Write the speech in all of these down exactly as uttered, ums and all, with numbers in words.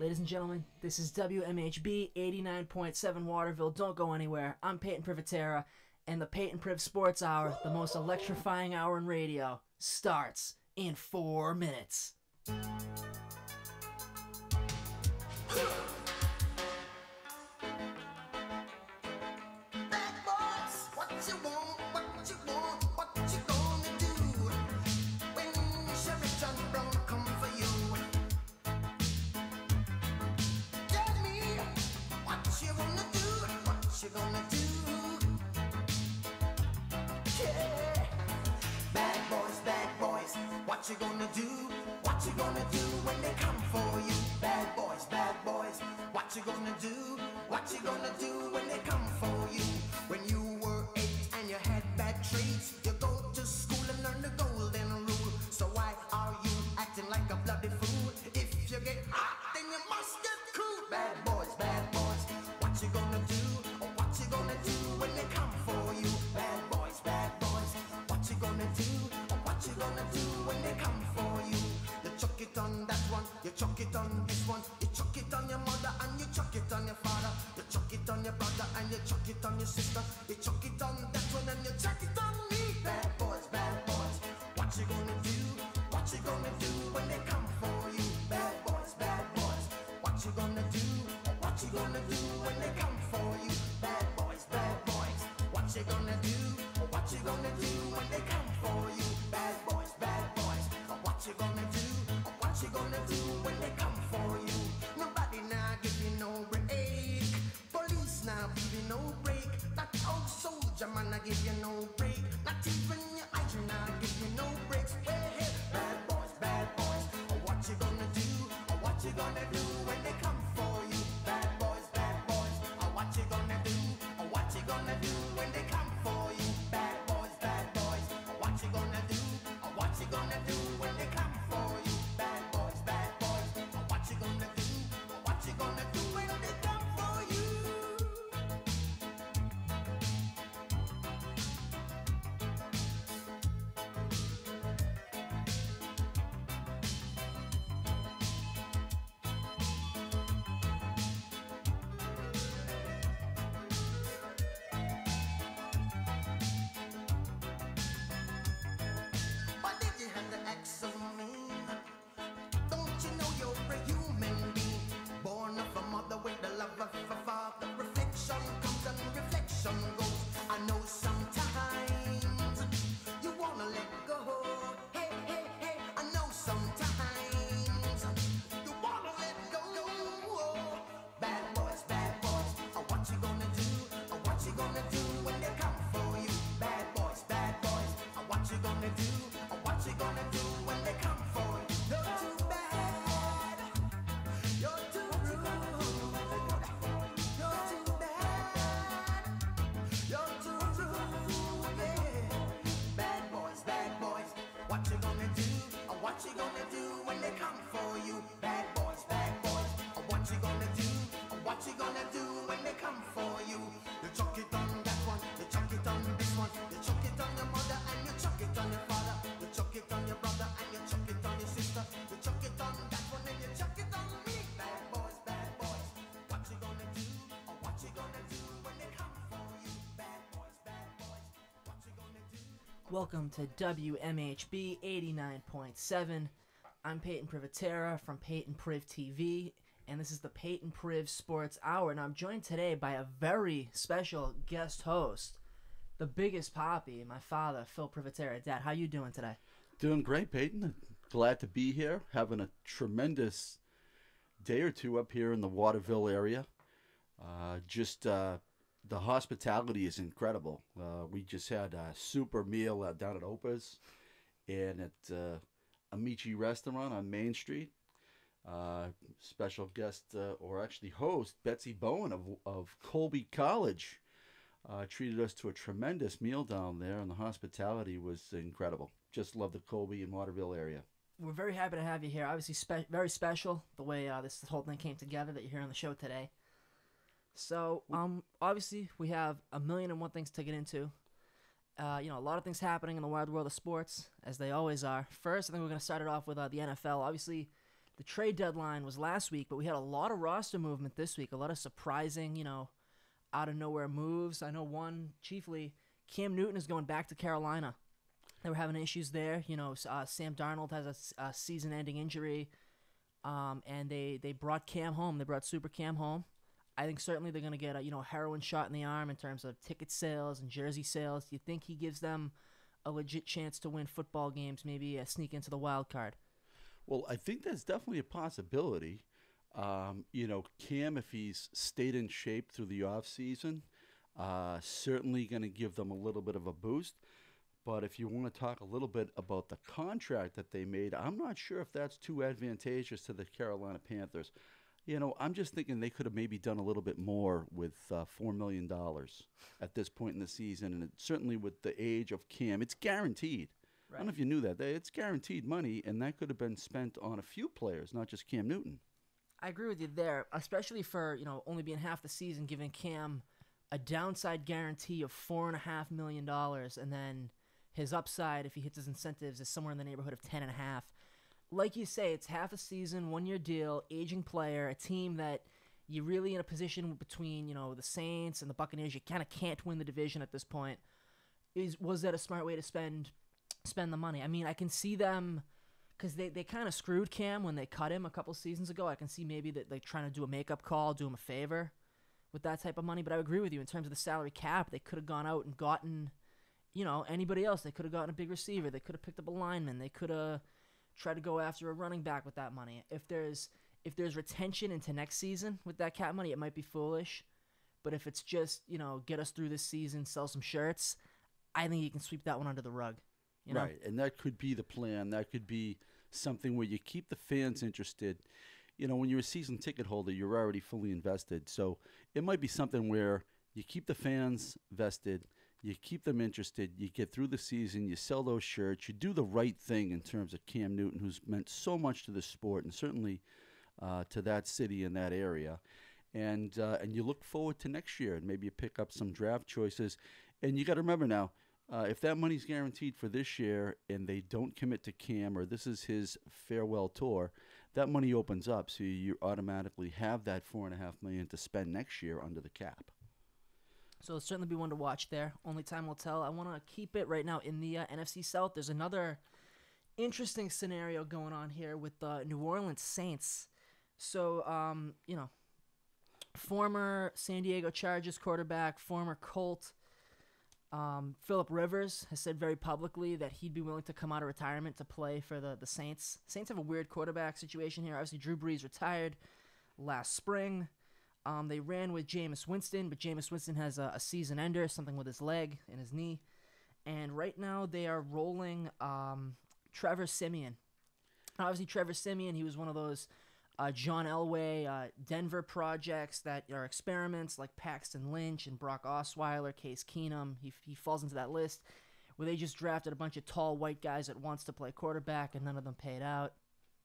Ladies and gentlemen, this is W M H B eighty-nine point seven Waterville. Don't go anywhere. I'm Payton Privitera, and the Payton Priv Sports Hour, the most electrifying hour in radio, starts in four minutes. You gonna do? Yeah. Bad boys, bad boys, what you gonna do? What you gonna do when they come for you? Bad boys, bad boys, what you gonna do? What you gonna do when they come for you? When you were eight and you had bad traits, you go to school and learn the golden rule. So why are you acting like a bloody fool? If you get hot, then you must get cool. Bad boys, bad boys, what you gonna do? What you gonna do when they come for you? Bad boys, bad boys, what you gonna do? What you gonna do when they come for you? You chuck it on that one, you chuck it on this one, you chuck it on your mother and you chuck it on your father, you chuck it on your brother and you chuck it on your sister, you chuck it on that one and you chuck it on me. Bad boys, bad boys, what you gonna do? What you gonna do when they come for you? Bad boys, bad boys, what you gonna do? What you gonna do when they come for you? Bad boys, bad boys, what you gonna do? What you gonna do when they come for you? Bad boys, bad boys, what you gonna do? What you gonna do when they come for you? Nobody now give you no break. Police now give you no break. That old soldier man I give you no break. Not even your eyes now give you no breaks. Hey, hey, bad boys, bad boys, what you gonna do? What you gonna do when they come for you? Bad boys, bad boys, what you gonna do? What you gonna do when they come for you? Bad boys, bad boys, what you gonna do? What you gonna do when they come for you? Bad boys, bad boys, what you gonna do? What you gonna do when they come for you? Why did you have to act so mean? Don't you know you're a human being? Born of a mother with the love of a father. Reflection comes and reflection goes. I know sometimes you wanna let go. Hey, hey, hey, I know sometimes you wanna let go. Bad boys, bad boys, what you gonna do? What you gonna do when they come for you? Bad boys, bad boys, what you gonna do? What you gonna do when they come for you? You're too bad. You're too rude. You're too bad. You're too rude. Yeah. Bad boys, bad boys, what you gonna do? What you gonna do when they come for you? Bad boys, bad boys, what you gonna do? What you gonna do when they come for you? You chuck it on that one, you chuck it on this one, you chuck it on your mother and you chuck it on your father, you chuck it on your brother and you chuck it on your sister, you chuck it on that one and you chuck it on me. Bad boys, bad boys, what you gonna do? Or what you gonna do when they come for you? Bad boys, bad boys, what you gonna do? Welcome to W M H B eighty-nine point seven. I'm Payton Privitera from Payton Priv T V, and this is the Payton Priv Sports Hour, and I'm joined today by a very special guest host, the biggest poppy, my father, Phil Privitera. Dad, how you doing today? Doing great, Peyton. Glad to be here. Having a tremendous day or two up here in the Waterville area. Uh, just uh, the hospitality is incredible. Uh, we just had a super meal uh, down at Opa's and at uh, Amici Restaurant on Main Street. Uh, special guest, uh, or actually host, Betsy Bowen of, of Colby College, uh, treated us to a tremendous meal down there, and the hospitality was incredible. Just love the Colby and Waterville area. We're very happy to have you here. Obviously, spe- very special the way uh, this whole thing came together that you're here on the show today. So, um, obviously, we have a million and one things to get into. Uh, you know, a lot of things happening in the wide world of sports, as they always are. First, I think we're going to start it off with uh, the N F L. Obviously, the trade deadline was last week, but we had a lot of roster movement this week, a lot of surprising, you know, out of nowhere moves. I know one, chiefly, Cam Newton is going back to Carolina. They were having issues there. You know, uh, Sam Darnold has a, a season-ending injury, um, and they, they brought Cam home. They brought Super Cam home. I think certainly they're going to get a, you know, heroin shot in the arm in terms of ticket sales and jersey sales. Do you think he gives them a legit chance to win football games, maybe uh, sneak into the wild card? Well, I think that's definitely a possibility. Um, you know, Cam, if he's stayed in shape through the offseason, uh, certainly going to give them a little bit of a boost. But if you want to talk a little bit about the contract that they made, I'm not sure if that's too advantageous to the Carolina Panthers. You know, I'm just thinking they could have maybe done a little bit more with uh, four million dollars at this point in the season. And it, certainly with the age of Cam, it's guaranteed. Right. I don't know if you knew that. It's guaranteed money, and that could have been spent on a few players, not just Cam Newton. I agree with you there, especially for, you know, only being half the season, giving Cam a downside guarantee of four point five million dollars, and then his upside, if he hits his incentives, is somewhere in the neighborhood of ten point five. Like you say, it's half a season, one-year deal, aging player, a team that you're really in a position between, you know, the Saints and the Buccaneers. You kind of can't win the division at this point. Is Was that a smart way to spend spend the money? I mean, I can see them, because they, they kind of screwed Cam when they cut him a couple seasons ago. I can see maybe that they're trying to do a makeup call, do him a favor with that type of money. But I agree with you, in terms of the salary cap, they could have gone out and gotten, you know, anybody else. They could have gotten a big receiver. They could have picked up a lineman. They could have try to go after a running back with that money. If there's if there's retention into next season with that cap money, it might be foolish. But if it's just, you know, get us through this season, sell some shirts, I think you can sweep that one under the rug. You know? Right, and that could be the plan. That could be something where you keep the fans interested. You know, when you're a season ticket holder, you're already fully invested. So it might be something where you keep the fans vested, you keep them interested, you get through the season, you sell those shirts, you do the right thing in terms of Cam Newton, who's meant so much to the sport and certainly uh, to that city and that area. And uh, and you look forward to next year, and maybe you pick up some draft choices. And you got to remember now, uh, if that money's guaranteed for this year and they don't commit to Cam, or this is his farewell tour, that money opens up, so you automatically have that four and a half million to spend next year under the cap. So it'll certainly be one to watch there. Only time will tell. I want to keep it right now in the uh, N F C South. There's another interesting scenario going on here with the New Orleans Saints. So, um, you know, former San Diego Chargers quarterback, former Colt, um, Phillip Rivers has said very publicly that he'd be willing to come out of retirement to play for the, the Saints. Saints have a weird quarterback situation here. Obviously, Drew Brees retired last spring. Um, they ran with Jameis Winston, but Jameis Winston has a, a season ender, something with his leg and his knee. And right now they are rolling um, Trevor Siemian. Obviously, Trevor Siemian, he was one of those uh, John Elway uh, Denver projects that are experiments like Paxton Lynch and Brock Osweiler, Case Keenum. He, he falls into that list where they just drafted a bunch of tall white guys at once to play quarterback, and none of them paid out.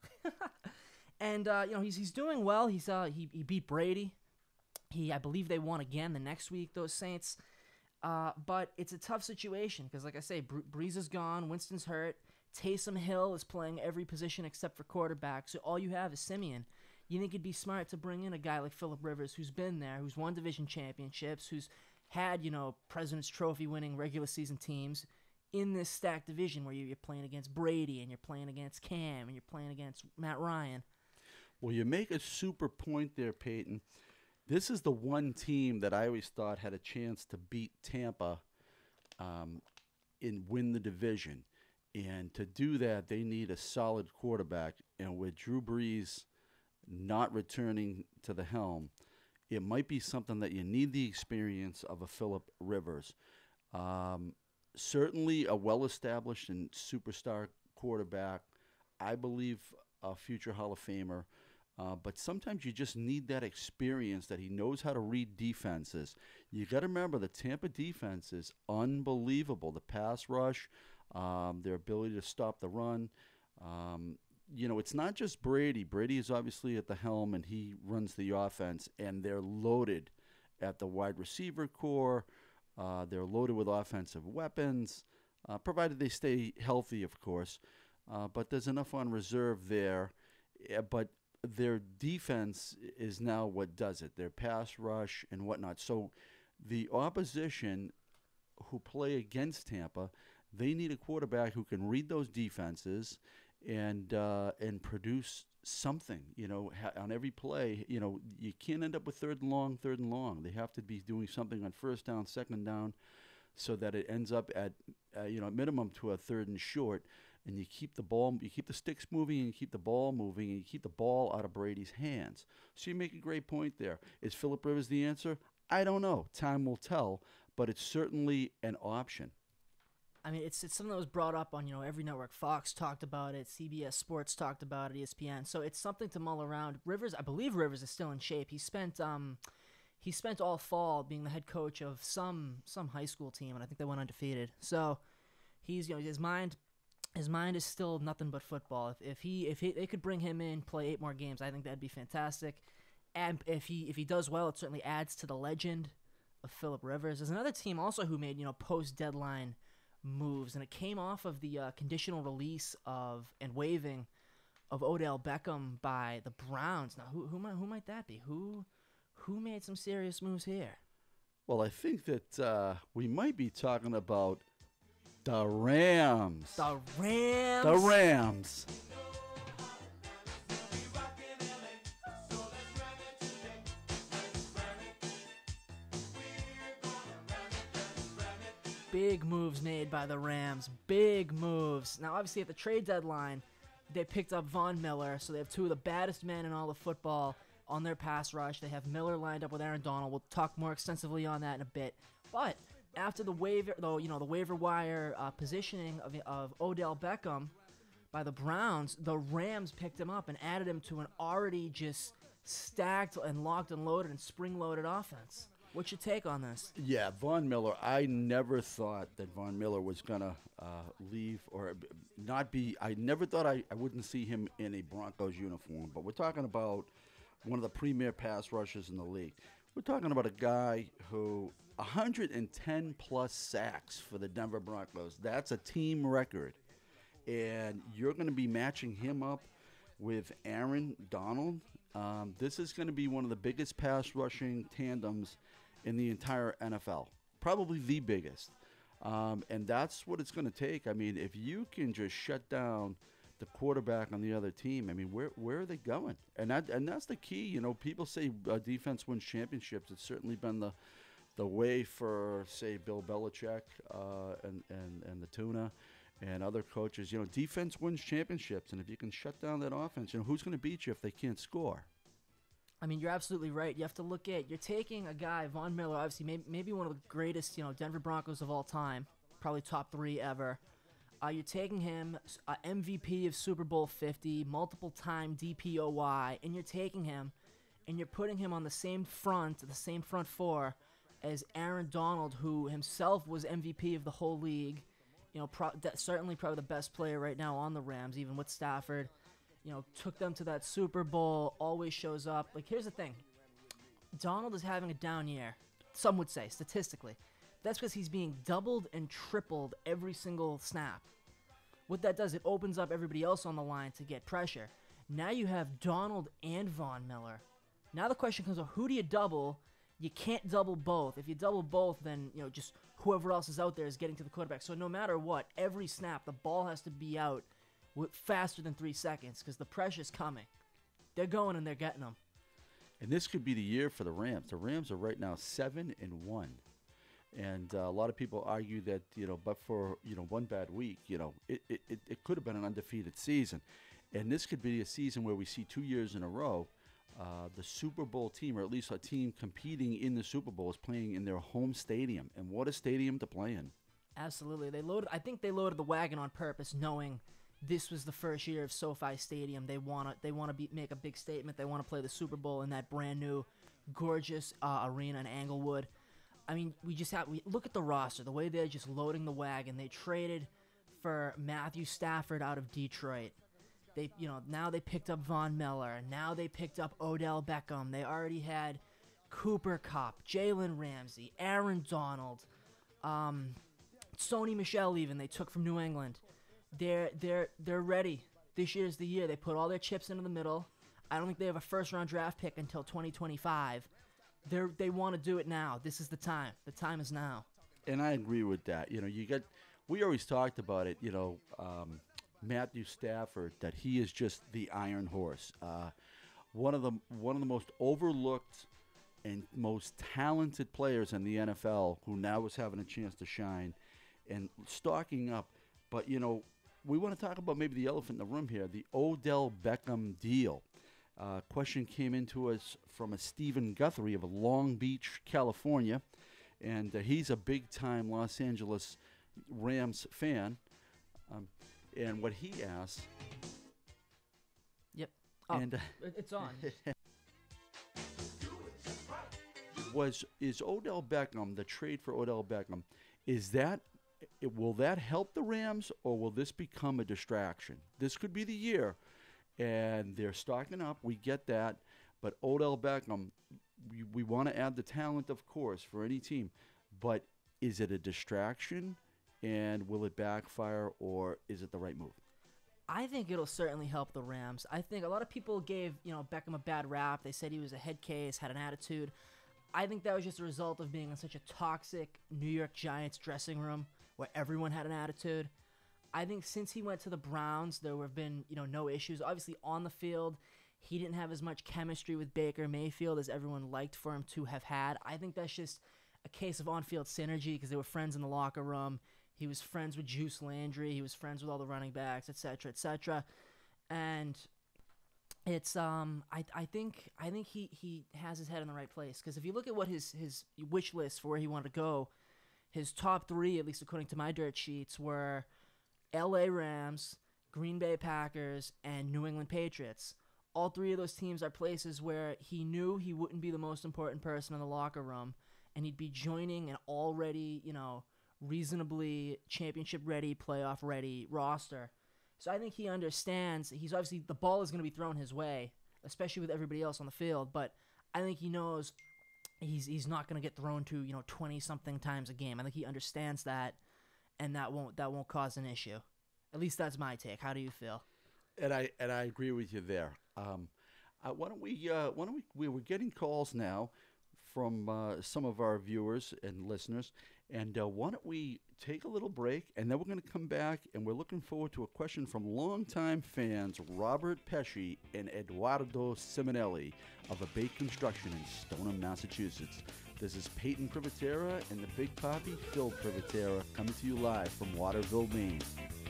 And, uh, you know, he's he's doing well. He's uh, he, he beat Brady. He, I believe they won again the next week, those Saints. Uh, but it's a tough situation because, like I say, Bre- Breeze is gone. Winston's hurt. Taysom Hill is playing every position except for quarterback. So all you have is Simeon. You think it'd be smart to bring in a guy like Phillip Rivers, who's been there, who's won division championships, who's had, you know, President's Trophy winning regular season teams in this stacked division where you're playing against Brady and you're playing against Cam and you're playing against Matt Ryan. Well, you make a super point there, Peyton. This is the one team that I always thought had a chance to beat Tampa um, and win the division. And to do that, they need a solid quarterback. And with Drew Brees not returning to the helm, it might be something that you need the experience of a Phillip Rivers. Um, certainly a well-established and superstar quarterback. I believe a future Hall of Famer. Uh, but sometimes you just need that experience that he knows how to read defenses. You got to remember the Tampa defense is unbelievable. The pass rush, um, their ability to stop the run. Um, you know, it's not just Brady. Brady is obviously at the helm and he runs the offense, and they're loaded at the wide receiver core. Uh, they're loaded with offensive weapons, uh, provided they stay healthy, of course. Uh, but there's enough on reserve there. uh, but their defense is now what does it. Their pass rush and whatnot. So the opposition who play against Tampa, they need a quarterback who can read those defenses and uh, and produce something. You know, ha- on every play. You know, you can't end up with third and long, third and long. They have to be doing something on first down, second down, so that it ends up at uh, you know, minimum to a third and short. And you keep the ball, you keep the sticks moving, and you keep the ball moving, and you keep the ball out of Brady's hands. So you make a great point there. Is Phillip Rivers the answer? I don't know. Time will tell, but it's certainly an option. I mean, it's it's something that was brought up on, you know, every network. Fox talked about it, C B S Sports talked about it, E S P N. So it's something to mull around. Rivers, I believe Rivers is still in shape. He spent um, he spent all fall being the head coach of some some high school team, and I think they went undefeated. So he's, you know, his mind. His mind is still nothing but football. If, if he if he, they could bring him in, play eight more games, I think that'd be fantastic. And if he if he does well, it certainly adds to the legend of Phillip Rivers. There's another team also who made, you know, post deadline moves, and it came off of the uh, conditional release of and waiving of Odell Beckham by the Browns. Now, who who might who might that be? Who who made some serious moves here? Well, I think that uh, we might be talking about the Rams. The Rams. The Rams. Big moves made by the Rams. Big moves. Now, obviously, at the trade deadline, they picked up Von Miller, so they have two of the baddest men in all of football on their pass rush. They have Miller lined up with Aaron Donald. We'll talk more extensively on that in a bit. But after the waiver, though, you know, the waiver wire uh, positioning of of Odell Beckham by the Browns, the Rams picked him up and added him to an already just stacked and locked and loaded and spring-loaded offense. What's your take on this? Yeah, Von Miller. I never thought that Von Miller was going to uh, leave or not be. I never thought I, I wouldn't see him in a Broncos uniform. But we're talking about one of the premier pass rushers in the league. We're talking about a guy who one hundred ten plus sacks for the Denver Broncos. That's a team record. And you're going to be matching him up with Aaron Donald. Um, this is going to be one of the biggest pass rushing tandems in the entire N F L, probably the biggest. Um, and that's what it's going to take. I mean, if you can just shut down the quarterback on the other team, I mean, where where are they going? And that and that's the key. You know, people say uh, defense wins championships. It's certainly been the the way for, say, Bill Belichick uh, and, and, and the Tuna and other coaches. You know, defense wins championships. And if you can shut down that offense, you know, who's going to beat you if they can't score? I mean, you're absolutely right. You have to look at, you're taking a guy, Von Miller, obviously maybe, maybe one of the greatest, you know, Denver Broncos of all time, probably top three ever. Uh, you're taking him, uh, M V P of Super Bowl fifty, multiple-time D P O Y, and you're taking him, and you're putting him on the same front, the same front four, as Aaron Donald, who himself was M V P of the whole league. You know, pro- certainly probably the best player right now on the Rams, even with Stafford. You know, took them to that Super Bowl, always shows up. Like, here's the thing. Donald is having a down year, some would say, statistically. That's because he's being doubled and tripled every single snap. What that does, it opens up everybody else on the line to get pressure. Now you have Donald and Von Miller. Now the question comes up, who do you double? You can't double both. If you double both, then, you know, just whoever else is out there is getting to the quarterback. So no matter what, every snap, the ball has to be out faster than three seconds because the pressure's coming. They're going and they're getting them. And this could be the year for the Rams. The Rams are right now seven and one, and uh, a lot of people argue that, you know, but for, you know, one bad week, you know, it, it, it, it could have been an undefeated season, and this could be a season where we see two years in a row uh, the Super Bowl team, or at least a team competing in the Super Bowl, is playing in their home stadium, and what a stadium to play in. Absolutely, they loaded. I think they loaded the wagon on purpose, knowing this was the first year of SoFi Stadium. They want to they want to make a big statement. They want to play the Super Bowl in that brand new, gorgeous uh, arena in Englewood. I mean, we just have we look at the roster, the way they're just loading the wagon. They traded for Matthew Stafford out of Detroit. They, you know, now they picked up Von Miller. Now they picked up Odell Beckham. They already had Cooper Kupp, Jalen Ramsey, Aaron Donald, um, Sony Michel. Even they took from New England. They're they're they're ready. this year's the year. They put all their chips into the middle. I don't think they have a first-round draft pick until twenty twenty-five. They're, they want to do it now. This is the time. The time is now. And I agree with that. You know, you got. We always talked about it. You know, um, Matthew Stafford, that he is just the iron horse. Uh, one of the one of the most overlooked and most talented players in the N F L, who now is having a chance to shine and stocking up. But you know, we want to talk about maybe the elephant in the room here, the Odell Beckham deal. Uh, question came into us from a Stephen Guthrie of Long Beach, California, and uh, he's a big-time Los Angeles Rams fan. Um, and what he asked... Yep. Oh, and, uh, it's on. was is Odell Beckham, the trade for Odell Beckham, is that... It, will that help the Rams, or will this become a distraction? This could be the year, and they're stocking up. We get that. But Odell Beckham, we, we want to add the talent, of course, for any team. But is it a distraction, and will it backfire, or is it the right move? I think it'll certainly help the Rams. I think a lot of people gave, you know, Beckham a bad rap. They said he was a head case, had an attitude. I think that was just a result of being in such a toxic New York Giants dressing room where everyone had an attitude. I think since he went to the Browns, there have been, you know, no issues. Obviously, on the field, he didn't have as much chemistry with Baker Mayfield as everyone liked for him to have had. I think that's just a case of on-field synergy because they were friends in the locker room. He was friends with Juice Landry. He was friends with all the running backs, et cetera, et cetera. And it's um, I I think I think he, he has his head in the right place because if you look at what his his wish list for where he wanted to go, his top three, at least according to my dirt sheets, were L A Rams, Green Bay Packers, and New England Patriots. All three of those teams are places where he knew he wouldn't be the most important person in the locker room, and he'd be joining an already, you know, reasonably championship-ready, playoff-ready roster. So I think he understands. He's obviously, the ball is going to be thrown his way, especially with everybody else on the field, but I think he knows he's he's not going to get thrown to, you know, twenty-something times a game. I think he understands that, and that won't that won't cause an issue. At least that's my take. How do you feel? And I and I agree with you there. Um, uh, why don't we? Uh, why don't we? We were getting calls now from uh, some of our viewers and listeners, and uh, why don't we take a little break, and then we're going to come back, and we're looking forward to a question from longtime fans Robert Pesci and Eduardo Simonelli of Abate Construction in Stoneham, Massachusetts. This is Payton Privitera and the Big Papi Phil Privitera coming to you live from Waterville, Maine.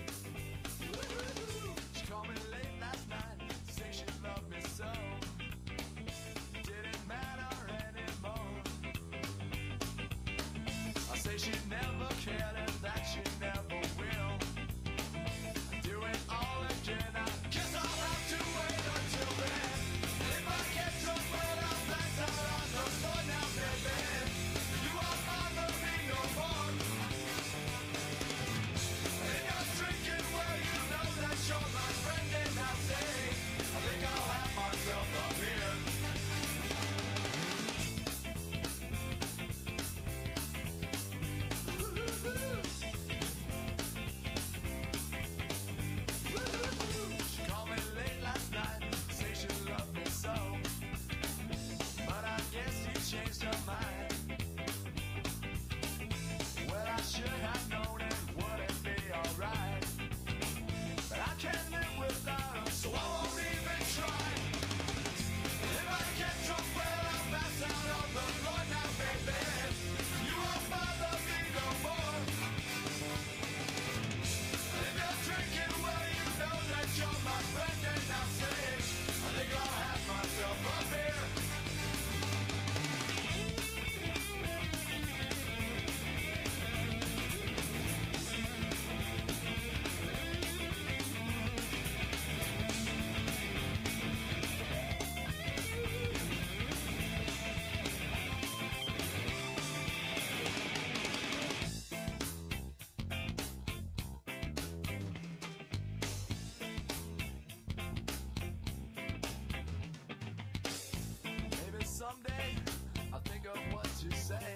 Someday I'll think of what to say.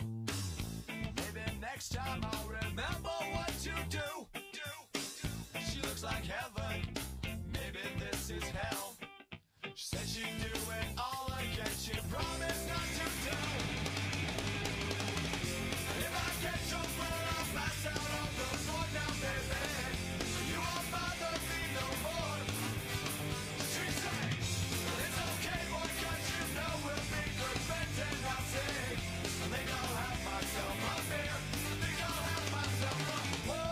Maybe next time I'll remember what to do. She looks like heaven. you do it all again. She promised not to do. If I get sober, I'll pass out on the floor now, baby. You won't bother me no more. She said, it's okay, boy, 'cause you know we'll be good friends. And I'll say, I think I'll have myself a beer. I think I'll have myself a whoa.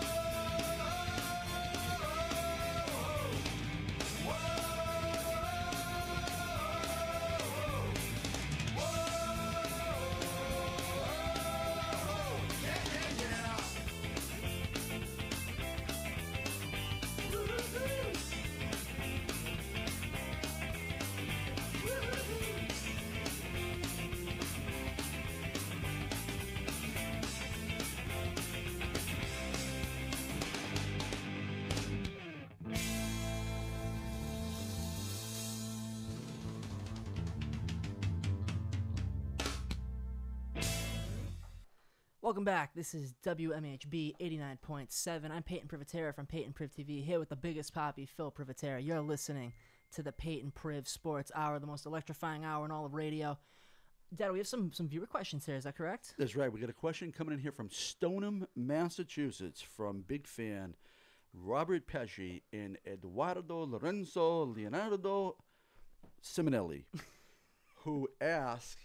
Welcome back. This is W M H B eighty-nine point seven. I'm Payton Privitera from Payton Priv T V, here with the biggest poppy, Phil Privitera. You're listening to the Payton Priv Sports Hour, the most electrifying hour in all of radio. Dad, we have some, some viewer questions here. Is that correct? That's right. We got a question coming in here from Stoneham, Massachusetts, from big fan Robert Pesci and Eduardo Lorenzo Leonardo Simonelli, who ask,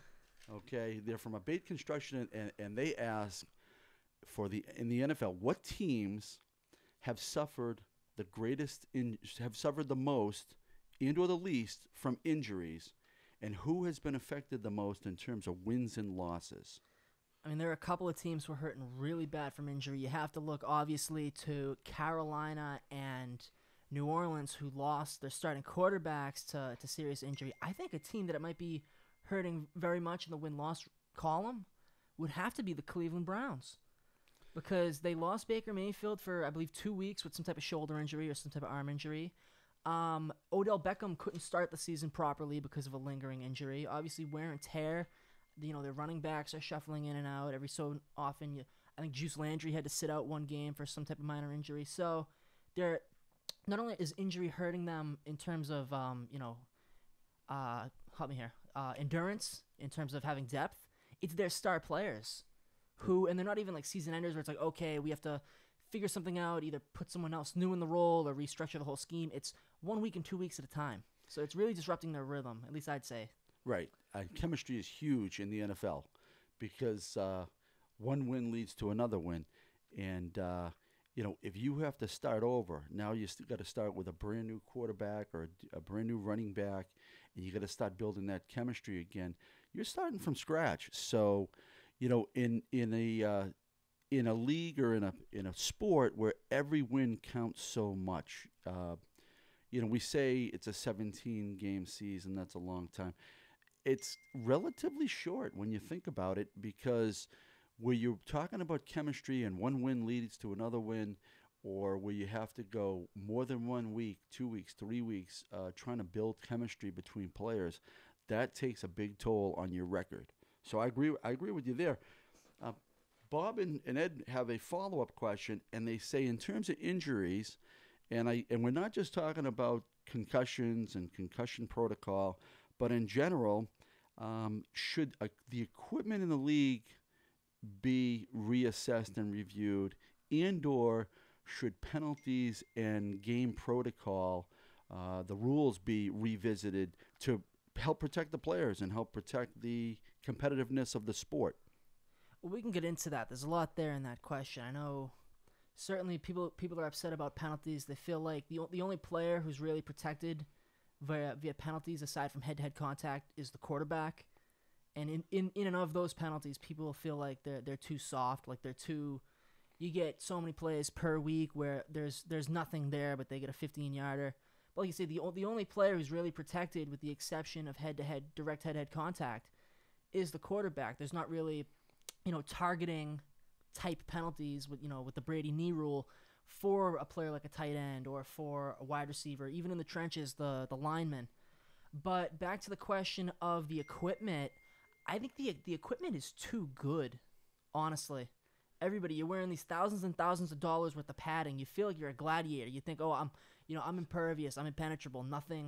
okay, they're from a bait construction, and, and they ask for the in the N F L, what teams have suffered the greatest, in, have suffered the most and or the least from injuries, and who has been affected the most in terms of wins and losses? I mean, there are a couple of teams who are hurting really bad from injury. You have to look, obviously, to Carolina and New Orleans, who lost their starting quarterbacks to, to serious injury. I think a team that it might be hurting very much in the win-loss column would have to be the Cleveland Browns, because they lost Baker Mayfield for, I believe, two weeks with some type of shoulder injury or some type of arm injury. Um, Odell Beckham couldn't start the season properly because of a lingering injury. Obviously, wear and tear. You know, their running backs are shuffling in and out every so often. You, I think Juice Landry had to sit out one game for some type of minor injury. So, they're not only is injury hurting them in terms of, um, you know, uh, help me here, uh, endurance, in terms of having depth, it's their star players who, and they're not even like season enders where it's like, okay, we have to figure something out, either put someone else new in the role or restructure the whole scheme. It's one week and two weeks at a time. So it's really disrupting their rhythm, at least I'd say. Right. Uh, chemistry is huge in the N F L because uh, one win leads to another win. And, uh, you know, if you have to start over, now you st- got to start with a brand new quarterback or a, a brand new running back, and you got to start building that chemistry again. You're starting from scratch. So, you know, in in a uh, in a league or in a in a sport where every win counts so much, uh, you know, we say it's a seventeen game season. That's a long time. It's relatively short when you think about it, because where you're talking about chemistry and one win leads to another win, or where you have to go more than one week, two weeks, three weeks, uh, trying to build chemistry between players, that takes a big toll on your record. So I agree. I agree with you there. Uh, Bob and, and Ed have a follow-up question, and they say in terms of injuries, and I and we're not just talking about concussions and concussion protocol, but in general, um, should uh, the equipment in the league be reassessed and reviewed, and or should penalties and game protocol, uh, the rules be revisited to help protect the players and help protect the competitiveness of the sport? Well, we can get into that. There's a lot there in that question. I know certainly people people are upset about penalties. They feel like the, the only player who's really protected via, via penalties, aside from head-to-head contact, is the quarterback. And in, in, in and of those penalties, people feel like they're they're too soft, like they're too. You get so many plays per week where there's there's nothing there, but they get a fifteen-yarder. But like you say, the the only player who's really protected, with the exception of head-to-head, direct head-to-head contact, is the quarterback. There's not really, you know, targeting type penalties with you know with the Brady knee rule for a player like a tight end or for a wide receiver, even in the trenches, the the lineman. But back to the question of the equipment. I think the the equipment is too good, honestly. Everybody, you're wearing these thousands and thousands of dollars worth of padding. You feel like you're a gladiator. You think, oh, I'm, you know, I'm impervious, I'm impenetrable. Nothing,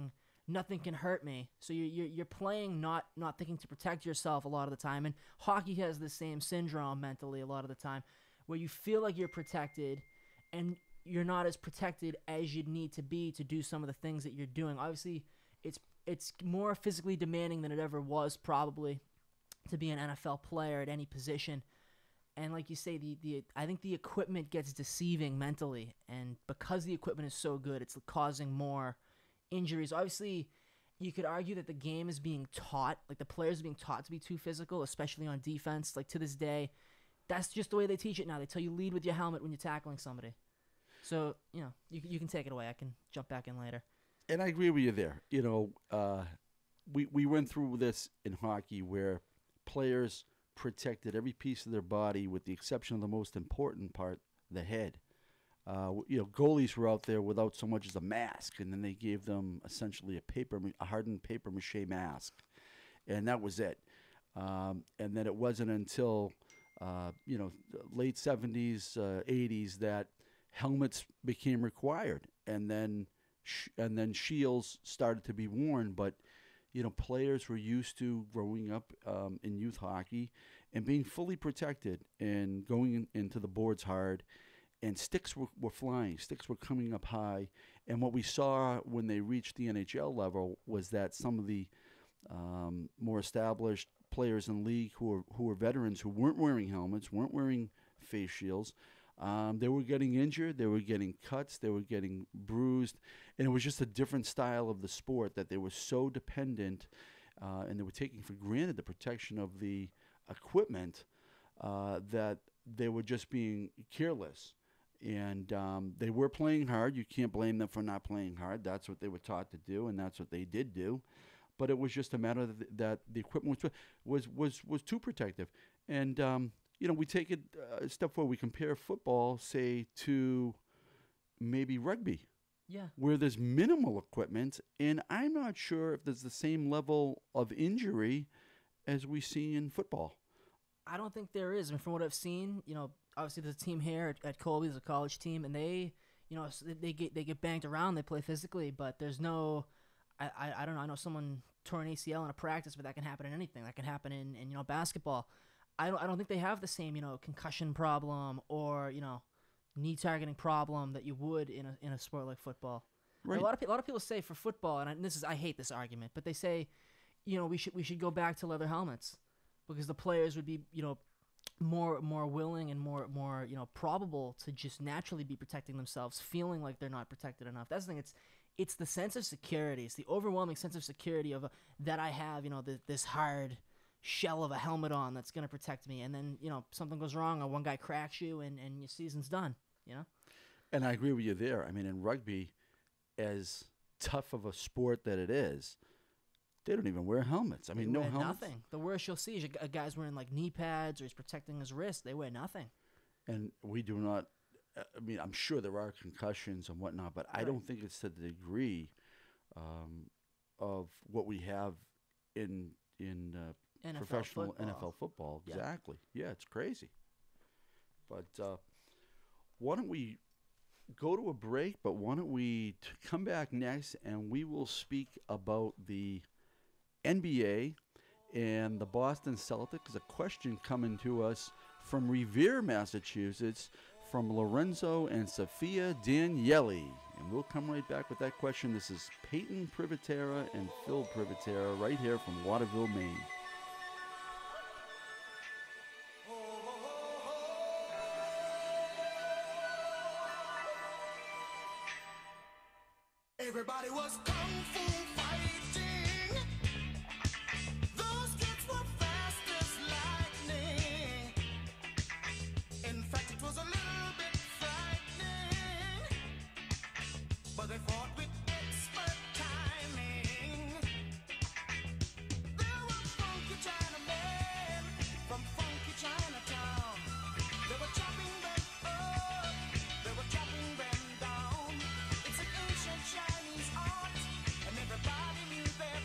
nothing can hurt me. So you're, you're, you're playing not, not thinking to protect yourself a lot of the time. And hockey has the same syndrome mentally a lot of the time, where you feel like you're protected and you're not as protected as you'd need to be to do some of the things that you're doing. Obviously, it's it's more physically demanding than it ever was probably to be an N F L player at any position. And like you say, the, the I think the equipment gets deceiving mentally. And because the equipment is so good, it's causing more injuries. Obviously, you could argue that the game is being taught, like the players are being taught to be too physical, especially on defense. Like to this day, that's just the way they teach it now. They tell you lead with your helmet when you're tackling somebody. So, you know, you, you can take it away. I can jump back in later. And I agree with you there. You know, uh, we, we went through this in hockey where players protected every piece of their body with the exception of the most important part, the head. Uh, you know, goalies were out there without so much as a mask, and then they gave them essentially a paper, a hardened paper mache mask, and that was it. Um, and then it wasn't until uh, you know late seventies, uh, eighties that helmets became required, and then sh- and then shields started to be worn. But you know, players were used to growing up um, in youth hockey and being fully protected and going in, into the boards hard. And sticks were, were flying. Sticks were coming up high. And what we saw when they reached the N H L level was that some of the um, more established players in the league who were, who were veterans who weren't wearing helmets, weren't wearing face shields, um, they were getting injured, they were getting cuts, they were getting bruised. And it was just a different style of the sport that they were so dependent uh, and they were taking for granted the protection of the equipment uh, that they were just being careless. And um, they were playing hard. You can't blame them for not playing hard. That's what they were taught to do, and that's what they did do. But it was just a matter that, that the equipment was was was, was too protective. And um, you know, we take it a step forward. We compare football, say, to maybe rugby, Yeah. where there's minimal equipment, and I'm not sure if there's the same level of injury as we see in football. I don't think there is. I mean, from what I've seen, you know, obviously there's a team here at, at Colby, there's a college team, and they, you know, they, they get they get banged around, they play physically, but there's no, I, I, I don't know, I know someone tore an A C L in a practice, but that can happen in anything. That can happen in, in you know, basketball. I don't I don't think they have the same, you know, concussion problem or, you know, knee targeting problem that you would in a in a sport like football. Right. A lot of pe- a lot of people say for football, and, I, and this is I hate this argument, but they say, you know, we should we should go back to leather helmets because the players would be, you know, more more willing and more more you know probable to just naturally be protecting themselves, feeling like they're not protected enough. That's the thing. It's it's the sense of security. It's the overwhelming sense of security of a, that I have. You know, the, this hard shell of a helmet on that's gonna protect me, and then you know something goes wrong, or one guy cracks you, and and your season's done. You know. And I agree with you there. I mean, in rugby, as tough of a sport that it is, they don't even wear helmets. I mean, They no wear helmets. nothing. The worst you'll see is a, g- a guy's wearing like knee pads or he's protecting his wrist. They wear nothing. And we do not, uh, I mean, I'm sure there are concussions and whatnot, but I Right. don't think it's to the degree um, of what we have in in uh, N F L professional football. N F L football. Yeah. Exactly. Yeah, it's crazy. But uh, why don't we go to a break, but why don't we t- come back next and we will speak about the N B A and the Boston Celtics. A question coming to us from Revere, Massachusetts, from Lorenzo and Sophia Daniele. And we'll come right back with that question. This is Payton Privitera and Phil Privitera right here from Waterville, Maine. Everybody was kung fu fighting. Those kids were fast as lightning. In fact, it was a little bit frightening. But they fought with expert timing. There were funky Chinamen from funky Chinatown. They were chopping them up. They were chopping them down. It's an ancient Chinese art, and everybody knew their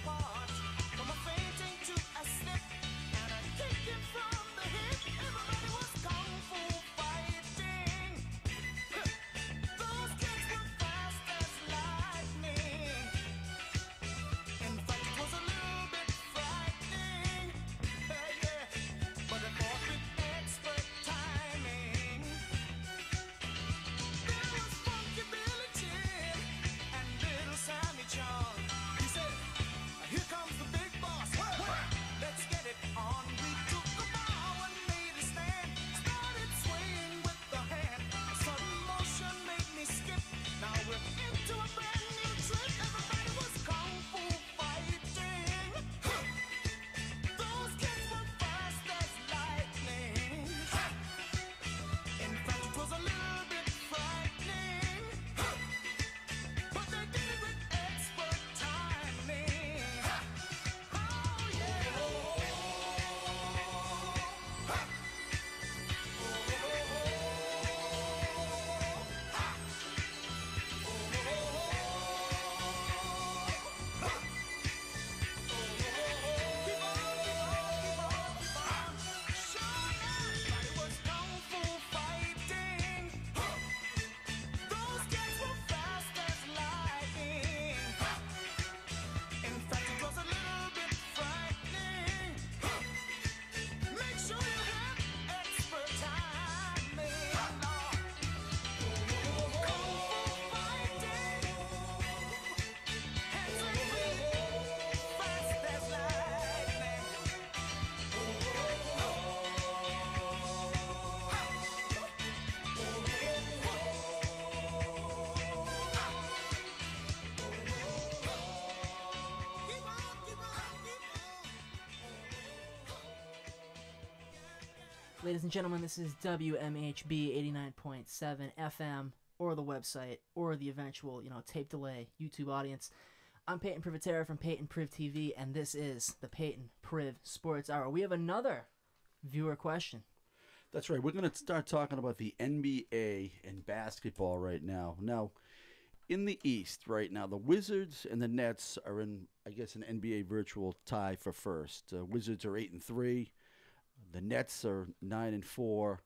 Ladies and gentlemen, this is W M H B eighty-nine point seven F M, or the website, or the eventual, you know, tape delay YouTube audience. I'm Payton Privitera from Payton Priv T V, and this is the Payton Priv Sports Hour. We have another viewer question. That's right. We're going to start talking about the N B A and basketball right now. Now, in the East right now, the Wizards and the Nets are in, I guess, an N B A virtual tie for first. Uh, Wizards are eight and three. The Nets are nine and four,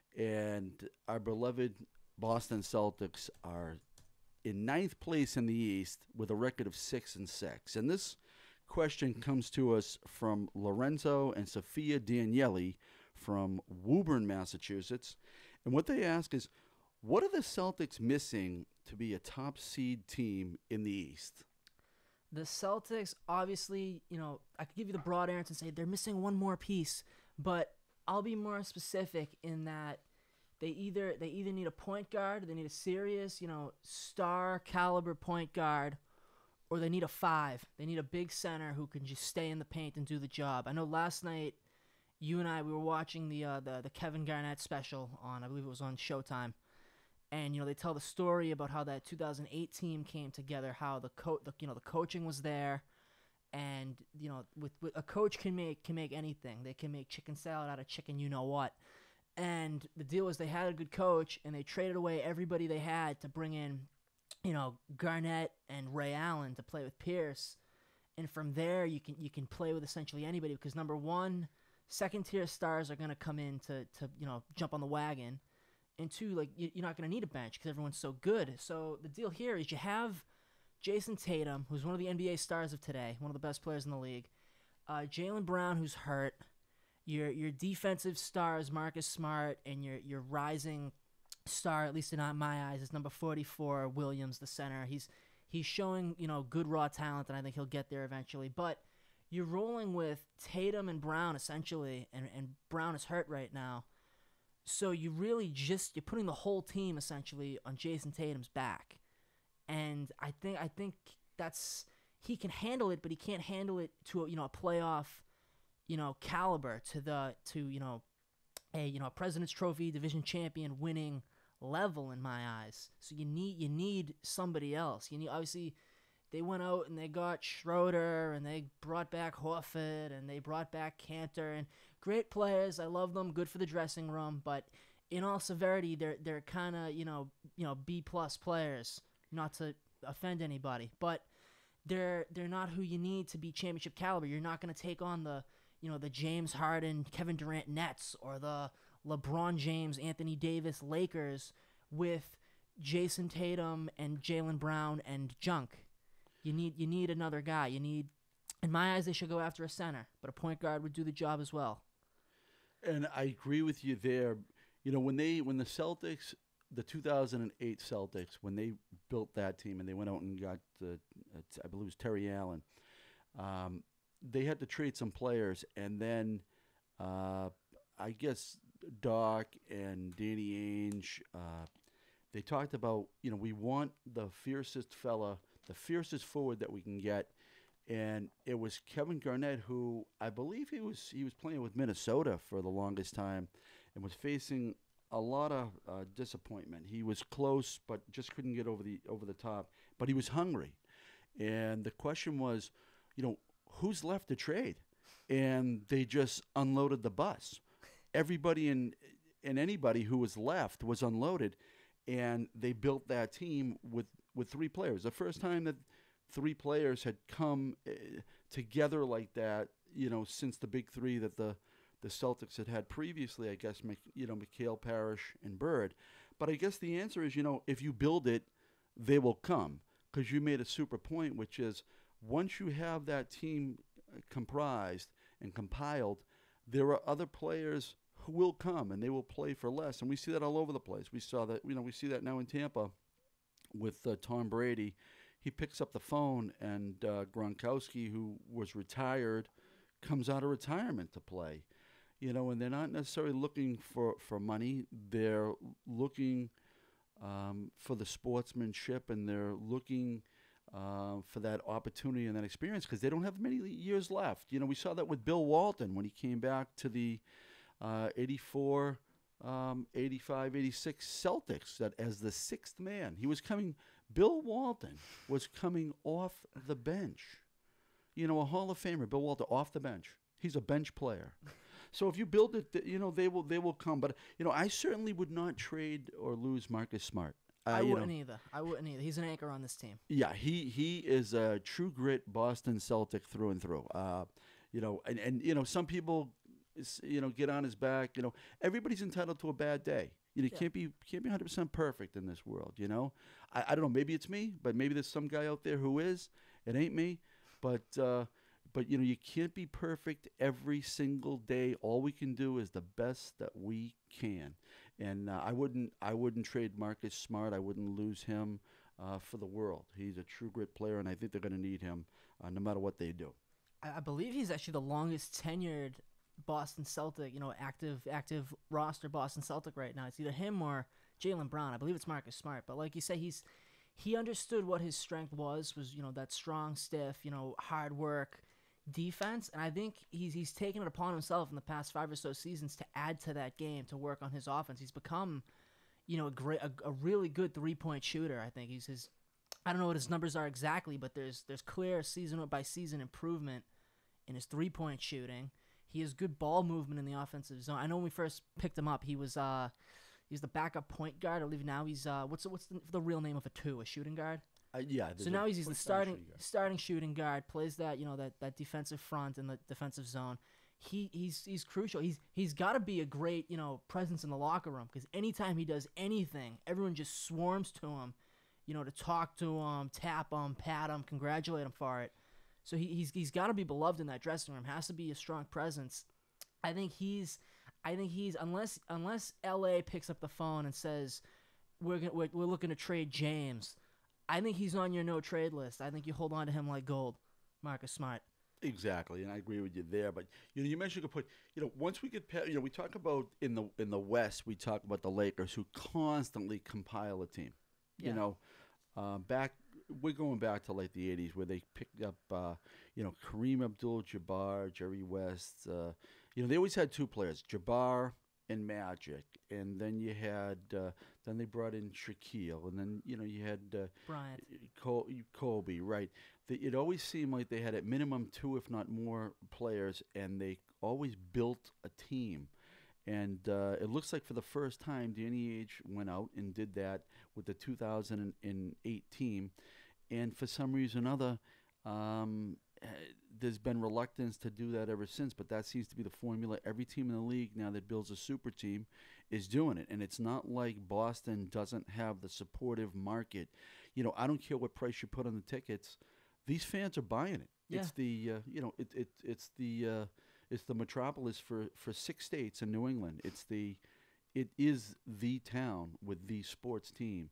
and our beloved Boston Celtics are in ninth place in the East with a record of six and six. And this question comes to us from Lorenzo and Sophia Daniele from Woburn, Massachusetts. And what they ask is, what are the Celtics missing to be a top seed team in the East? The Celtics, obviously, you know, I could give you the broad answer and say they're missing one more piece, but I'll be more specific in that they either they either need a point guard, they need a serious, you know, star caliber point guard, or they need a five. They need a big center who can just stay in the paint and do the job. I know last night you and I, we were watching the uh, the the Kevin Garnett special on, I believe it was on Showtime. And, you know, they tell the story about how that two thousand eight team came together, how the co- the, you know, the coaching was there. And, you know, with, with a coach can make can make anything. They can make chicken salad out of chicken you know what. And the deal was they had a good coach, and they traded away everybody they had to bring in, you know, Garnett and Ray Allen to play with Pierce. And from there, you can you can play with essentially anybody because, number one, second-tier stars are going to come in to, to, you know, jump on the wagon. And two, like, you, you're not going to need a bench because everyone's so good. So the deal here is you have Jason Tatum, who's one of the N B A stars of today, one of the best players in the league. Uh, Jaylen Brown, who's hurt. Your your defensive stars, Marcus Smart, and your your rising star, at least in my eyes, is number forty-four, Williams, the center. He's he's showing, you know, good raw talent, and I think he'll get there eventually. But you're rolling with Tatum and Brown, essentially, and, and Brown is hurt right now. So you really just, you're putting the whole team, essentially, on Jason Tatum's back. And I think I think that's, he can handle it, but he can't handle it to a, you know, a playoff, you know, caliber, to the to you know a you know a President's Trophy division champion winning level in my eyes. So you need you need somebody else. You need, obviously, they went out and they got Schroeder, and they brought back Horford, and they brought back Cantor, and great players. I love them. Good for the dressing room, but in all severity, they're they're kind of you know you know B plus players. Not to offend anybody, but they're they're not who you need to be championship caliber. You're not going to take on the you know the James Harden, Kevin Durant Nets, or the LeBron James, Anthony Davis Lakers with Jason Tatum and Jaylen Brown and junk. You need you need another guy. You need, in my eyes, they should go after a center, but a point guard would do the job as well. And I agree with you there. You know, when they when the Celtics, the two thousand eight Celtics, when they built that team and they went out and got, uh, I believe it was Terry Allen, um, they had to trade some players. And then uh, I guess Doc and Danny Ainge, uh, they talked about, you know, we want the fiercest fella, the fiercest forward that we can get. And it was Kevin Garnett, who I believe he was he was playing with Minnesota for the longest time and was facing a lot of uh, disappointment. He was close, but just couldn't get over the over the top. But he was hungry, and the question was, you know, who's left to trade? And they just unloaded the bus. Everybody and and anybody who was left was unloaded, and they built that team with with three players. The first time that three players had come uh, together like that, you know, since the big three that the the Celtics had had previously, I guess, you know, McHale, Parrish, and Bird. But I guess the answer is, you know, if you build it, they will come. Because you made a super point, which is once you have that team comprised and compiled, there are other players who will come, and they will play for less. And we see that all over the place. We saw that, you know, we see that now in Tampa with uh, Tom Brady. He picks up the phone, and uh, Gronkowski, who was retired, comes out of retirement to play. You know, and they're not necessarily looking for, for money. They're looking um, for the sportsmanship, and they're looking uh, for that opportunity and that experience because they don't have many years left. You know, we saw that with Bill Walton when he came back to the uh, eighty-four, um, eighty-five, eighty-six Celtics that as the sixth man. He was coming, Bill Walton was coming off the bench. You know, a Hall of Famer, Bill Walton, off the bench. He's a bench player. So if you build it, th- you know, they will they will come. But, you know, I certainly would not trade or lose Marcus Smart. Uh, I you wouldn't know, either. I wouldn't either. He's an anchor on this team. Yeah, he he is a true grit Boston Celtic through and through. Uh, you know, and, and you know, some people, is, you know, get on his back. You know, everybody's entitled to a bad day. You know, you Yeah. can't be can't be one hundred percent perfect in this world. You know, I, I don't know. Maybe it's me, but maybe there's some guy out there who is. It ain't me, but. Uh, But, you know, you can't be perfect every single day. All we can do is the best that we can. And uh, I wouldn't I wouldn't trade Marcus Smart. I wouldn't lose him uh, for the world. He's a true grit player, and I think they're going to need him uh, no matter what they do. I, I believe he's actually the longest tenured Boston Celtic, you know, active active roster Boston Celtic right now. It's either him or Jaylen Brown. I believe it's Marcus Smart. But like you say, he's he understood what his strength was, was, you know, that strong, stiff, you know, hard work defense, and I think he's he's taken it upon himself in the past five or so seasons to add to that game, to work on his offense. He's become, you know, a great, a, a really good three point shooter. I think he's his. I don't know what his numbers are exactly, but there's there's clear season by season improvement in his three point shooting. He has good ball movement in the offensive zone. I know when we first picked him up, he was uh he's the backup point guard. I believe now he's uh what's the, what's the, the real name of a two, a shooting guard. Uh, yeah. So now he's, he's the point guard starting shooting guard. starting shooting guard, plays that, you know, that, that defensive front and the defensive zone. He he's he's crucial. He's he's got to be a great, you know, presence in the locker room, because anytime he does anything, everyone just swarms to him, you know, to talk to him, tap him, pat him, congratulate him for it. So he, he's he's got to be beloved in that dressing room. Has to be a strong presence. I think he's I think he's unless unless L A picks up the phone and says we're gonna, we're, we're looking to trade James. I think he's on your no-trade list. I think you hold on to him like gold, Marcus Smart. Exactly, and I agree with you there. But you know, you mentioned you could put. You know, once we get, pa- you know, we talk about in the in the West, we talk about the Lakers who constantly compile a team. Yeah. You know, uh, back we're going back to like the eighties where they picked up, uh, you know, Kareem Abdul-Jabbar, Jerry West. Uh, you know, they always had two players, Jabbar and Magic, and then you had uh, then they brought in Shaquille, and then you know you had uh, Bryant. Col- Kobe, right? The, it always seemed like they had at minimum two, if not more, players, and they always built a team. And uh, it looks like for the first time, Danny Ainge went out and did that with the two thousand eight team, and for some reason or other, um, eh, there's been reluctance to do that ever since. But that seems to be the formula. Every team in the league now that builds a super team is doing it, and it's not like Boston doesn't have the supportive market. You know, I don't care what price you put on the tickets; these fans are buying it. Yeah. It's the uh, you know it, it it's the uh, it's the metropolis for, for six states in New England. It's the it is the town with the sports team.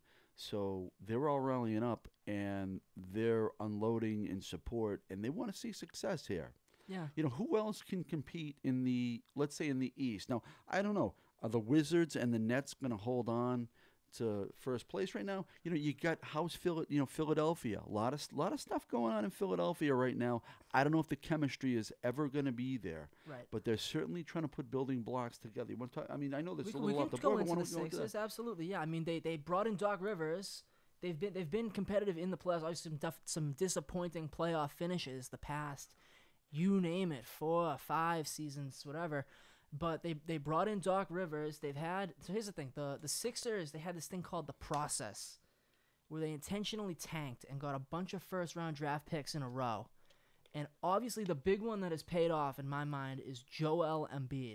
So they're all rallying up and they're unloading in support, and they want to see success here. Yeah. You know, who else can compete in the, let's say in the East? Now, I don't know. Are the Wizards and the Nets going to hold on to first place right now? You know, you got how's Phil, you know, Philadelphia. A lot of lot of stuff going on in Philadelphia right now. I don't know if the chemistry is ever going to be there. Right. But they're certainly trying to put building blocks together. You want to talk, I mean, I know this We, is a can- we little can off the go board, but into why the don't we go into Sixers. that? Absolutely, yeah. I mean, they they brought in Doc Rivers. They've been they've been competitive in the playoffs. Obviously, some def- some disappointing playoff finishes the past, you name it, four, five seasons, whatever. But they they brought in Doc Rivers. They've had so here's the thing: the the Sixers, they had this thing called the process, where they intentionally tanked and got a bunch of first round draft picks in a row. And obviously, the big one that has paid off in my mind is Joel Embiid.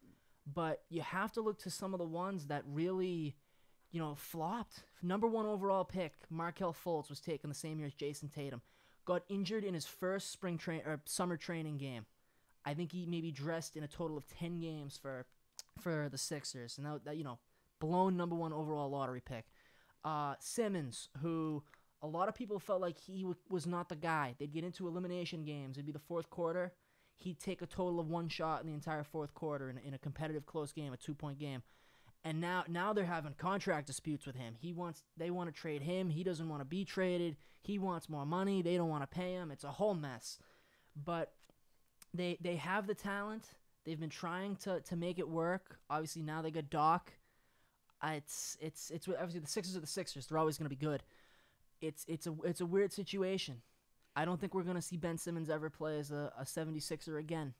But you have to look to some of the ones that really, you know, flopped. Number one overall pick, Markelle Fultz, was taken the same year as Jason Tatum. Got injured in his first spring train or summer training game. I think he maybe dressed in a total of ten games for for the Sixers. And that, that you know, blown number one overall lottery pick. Uh, Simmons, who a lot of people felt like he w- was not the guy. They'd get into elimination games. It'd be the fourth quarter. He'd take a total of one shot in the entire fourth quarter in, in a competitive close game, a two-point game. And now now they're having contract disputes with him. He wants They want to trade him. He doesn't want to be traded. He wants more money. They don't want to pay him. It's a whole mess. But they they have the talent. They've been trying to, to make it work. Obviously, now they got Doc. Uh, it's it's it's obviously the Sixers are the Sixers. They're always going to be good. It's it's a it's a weird situation. I don't think we're going to see Ben Simmons ever play as a, a seventy-sixer again.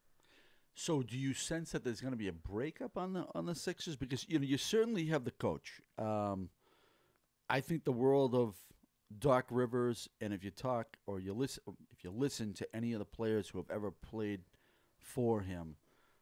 So, do you sense that there's going to be a breakup on the on the Sixers? Because you know you certainly have the coach. Um, I think the world of Doc Rivers, and if you talk or you listen, if you listen to any of the players who have ever played for him,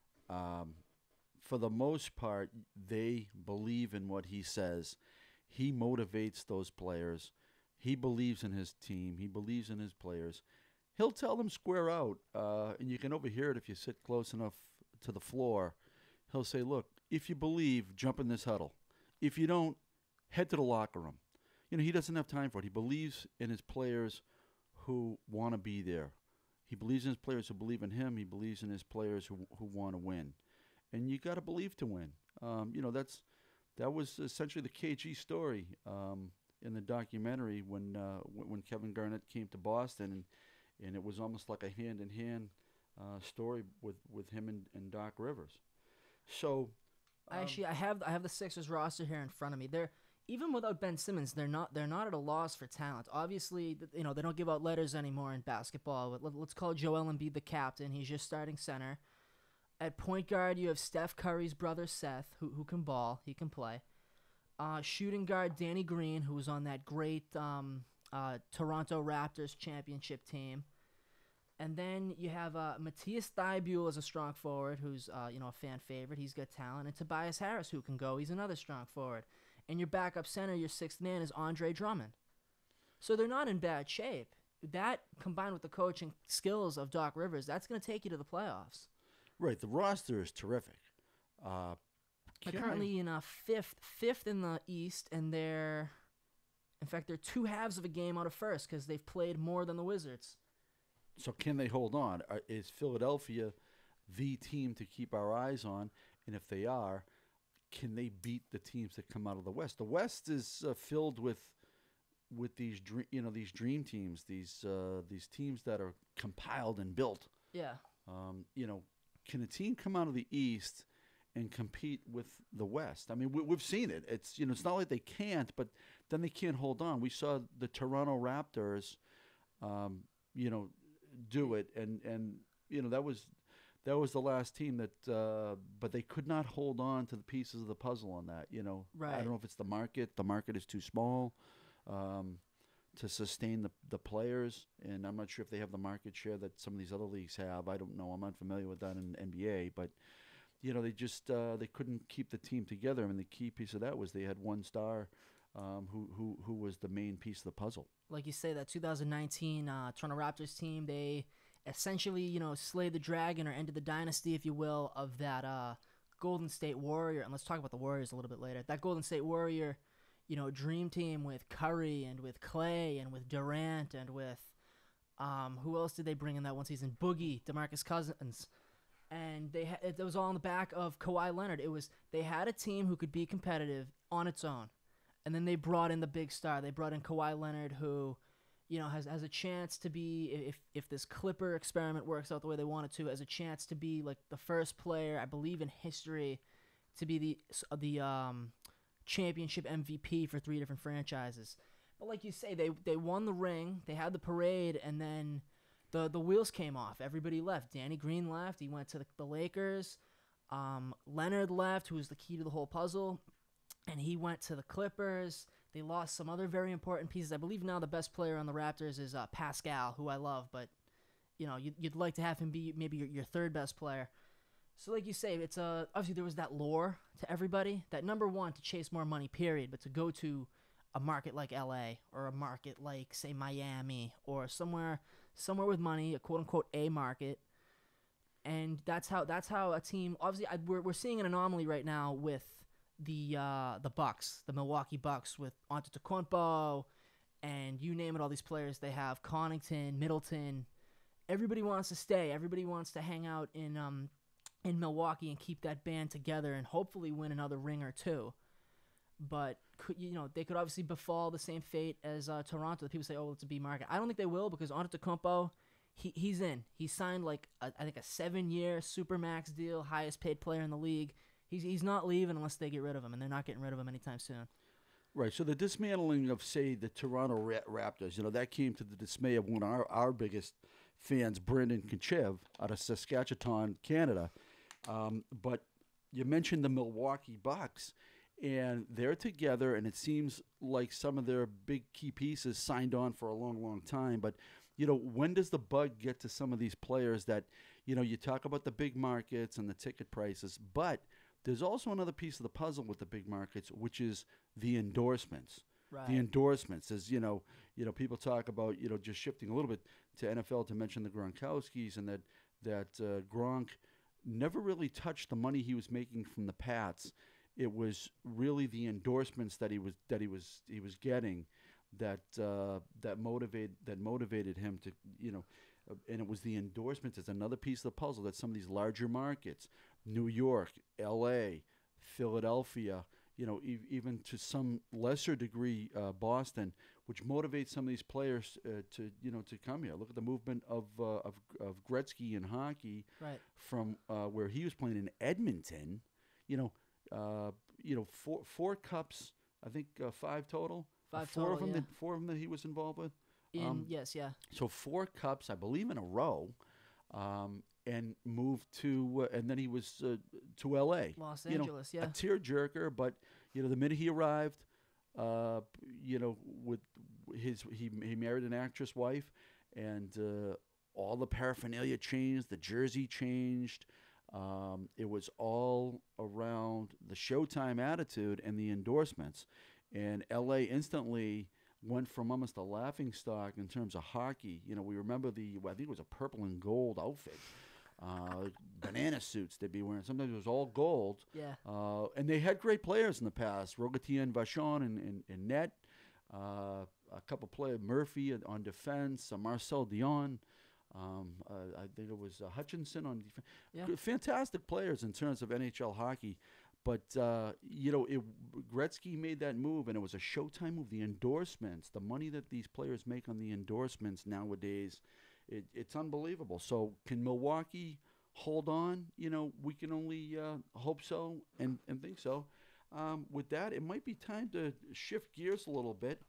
um, for the most part, they believe in what he says. He motivates those players. He believes in his team. He believes in his players. He'll tell them square out, uh, and you can overhear it if you sit close enough to the floor. He'll say, look, if you believe, jump in this huddle. If you don't, head to the locker room. You know, he doesn't have time for it. He believes in his players who want to be there. He believes in his players who believe in him. He believes in his players who who want to win. And you got to believe to win. Um, you know, that's that was essentially the K G story um, in the documentary when uh, when Kevin Garnett came to Boston, and and it was almost like a hand-in-hand uh, story with, with him and, and Doc Rivers. So, um, Actually, I have I have the Sixers roster here in front of me. They're even without Ben Simmons, they're not they're not at a loss for talent. Obviously, you know they don't give out letters anymore in basketball. But let's call Joel Embiid the captain. He's just starting center. At point guard, you have Steph Curry's brother Seth, who who can ball. He can play. Uh, shooting guard Danny Green, who was on that great um, uh, Toronto Raptors championship team. And then you have uh, Matthias Thybulle as a strong forward, who's uh, you know a fan favorite. He's got talent. And Tobias Harris, who can go. He's another strong forward. And your backup center, your sixth man, is Andre Drummond. So they're not in bad shape. That, combined with the coaching skills of Doc Rivers, that's going to take you to the playoffs. right, the roster is terrific. Uh, They're can I- currently in uh, fifth, fifth in the East, and they're, in fact, they're two halves of a game out of first because they've played more than the Wizards. So can they hold on? Are, is Philadelphia the team to keep our eyes on? And if they are, can they beat the teams that come out of the West? The West is uh, filled with with these dream, you know, these dream teams, these uh, these teams that are compiled and built. Yeah. Um, you know, can a team come out of the East and compete with the West? I mean, we, we've seen it. It's you know, it's not like they can't, but then they can't hold on. We saw the Toronto Raptors, um, you know, do it, and and you know that was that was the last team that, uh, but they could not hold on to the pieces of the puzzle on that. You know, I Right. don't know if it's the market. The market is too small um, to sustain the the players, and I'm not sure if they have the market share that some of these other leagues have. I don't know. I'm unfamiliar with that in the N B A, but you know they just uh, they couldn't keep the team together. I mean, the key piece of that was they had one star um, who who who was the main piece of the puzzle. Like you say, that two thousand nineteen uh, Toronto Raptors team, they essentially, you know, slayed the dragon or ended the dynasty, if you will, of that uh, Golden State Warrior. And let's talk about the Warriors a little bit later. That Golden State Warrior, you know, dream team with Curry and with Clay and with Durant and with, um, who else did they bring in that one season? Boogie, DeMarcus Cousins. And they ha- it was all on the back of Kawhi Leonard. It was, they had a team who could be competitive on its own. And then they brought in the big star. They brought in Kawhi Leonard, who, you know, has has a chance to be, if if this Clipper experiment works out the way they want it to, has a chance to be like the first player, I believe, in history to be the the um, championship M V P for three different franchises. But like you say, they they won the ring, they had the parade, and then the the wheels came off. Everybody left. Danny Green left. He went to the, the Lakers. Um, Leonard left, who was the key to the whole puzzle. And he went to the Clippers. They lost some other very important pieces. I believe now the best player on the Raptors is uh, Pascal, who I love. But, you know, you'd, you'd like to have him be maybe your, your third best player. So like you say, it's uh, obviously there was that lure to everybody. That number one, to chase more money, period. But to go to a market like L A or a market like, say, Miami or somewhere somewhere with money, a quote-unquote A market. And that's how that's how a team, obviously I, we're, we're seeing an anomaly right now with the uh, the Bucks, the Milwaukee Bucks, with Antetokounmpo, and you name it, all these players they have, Connaughton, Middleton. Everybody wants to stay. Everybody wants to hang out in um in Milwaukee and keep that band together and hopefully win another ring or two. But could, you know, they could obviously befall the same fate as uh, Toronto. The people say, "Oh, well, it's a B market." I don't think they will, because Antetokounmpo, he he's in. He signed like a, I think a seven-year supermax deal, highest paid player in the league. He's he's not leaving unless they get rid of him, and they're not getting rid of him anytime soon. Right. So the dismantling of, say, the Toronto Ra- Raptors, you know, that came to the dismay of one of our, our biggest fans, Brendan Kachev, out of Saskatchewan, Canada. Um, but you mentioned the Milwaukee Bucks, and they're together, and it seems like some of their big key pieces signed on for a long, long time. But, you know, when does the bug get to some of these players that, you know, you talk about the big markets and the ticket prices, but there's also another piece of the puzzle with the big markets, which is the endorsements. Right. The endorsements, as you know, you know, people talk about, you know, just shifting a little bit to N F L to mention the Gronkowskis, and that that uh, Gronk never really touched the money he was making from the Pats. It was really the endorsements that he was that he was he was getting that uh, that motivated that motivated him to, you know, uh, and it was the endorsements. It's another piece of the puzzle that some of these larger markets, New York, L A, Philadelphia, you know, e- even to some lesser degree, uh, Boston, which motivates some of these players uh, to, you know, to come here. Look at the movement of uh, of, of Gretzky in hockey, Right. from uh, where he was playing in Edmonton. You know, uh, you know, four four cups. I think uh, five total. Five four total, of them. yeah. That, four of them that he was involved with. In Um, yes, yeah. So four cups, I believe, in a row, um, and moved to, uh, and then he was uh, to L A. Los You know, Angeles, a yeah. tearjerker, but you know, the minute he arrived, uh, you know, with his he he married an actress wife, and uh, all the paraphernalia changed, the jersey changed. Um, it was all around the Showtime attitude and the endorsements, and L A instantly went from almost a laughing stock in terms of hockey. You know, we remember the, well, I think it was a purple and gold outfit, uh, banana suits they'd be wearing. Sometimes it was all gold. Yeah. Uh, and they had great players in the past, Rogatien Vachon and, and, and net, uh, a couple players, Murphy on- on defense, uh, Marcel Dion. Um, uh, I think it was uh, Hutchinson on defense. Yeah. G- Fantastic players in terms of N H L hockey. But, uh, you know, it, Gretzky made that move, and it was a Showtime move. The endorsements, the money that these players make on the endorsements nowadays, it, it's unbelievable. So can Milwaukee hold on? You know, we can only uh, hope so and, and think so. Um, with that, it might be time to shift gears a little bit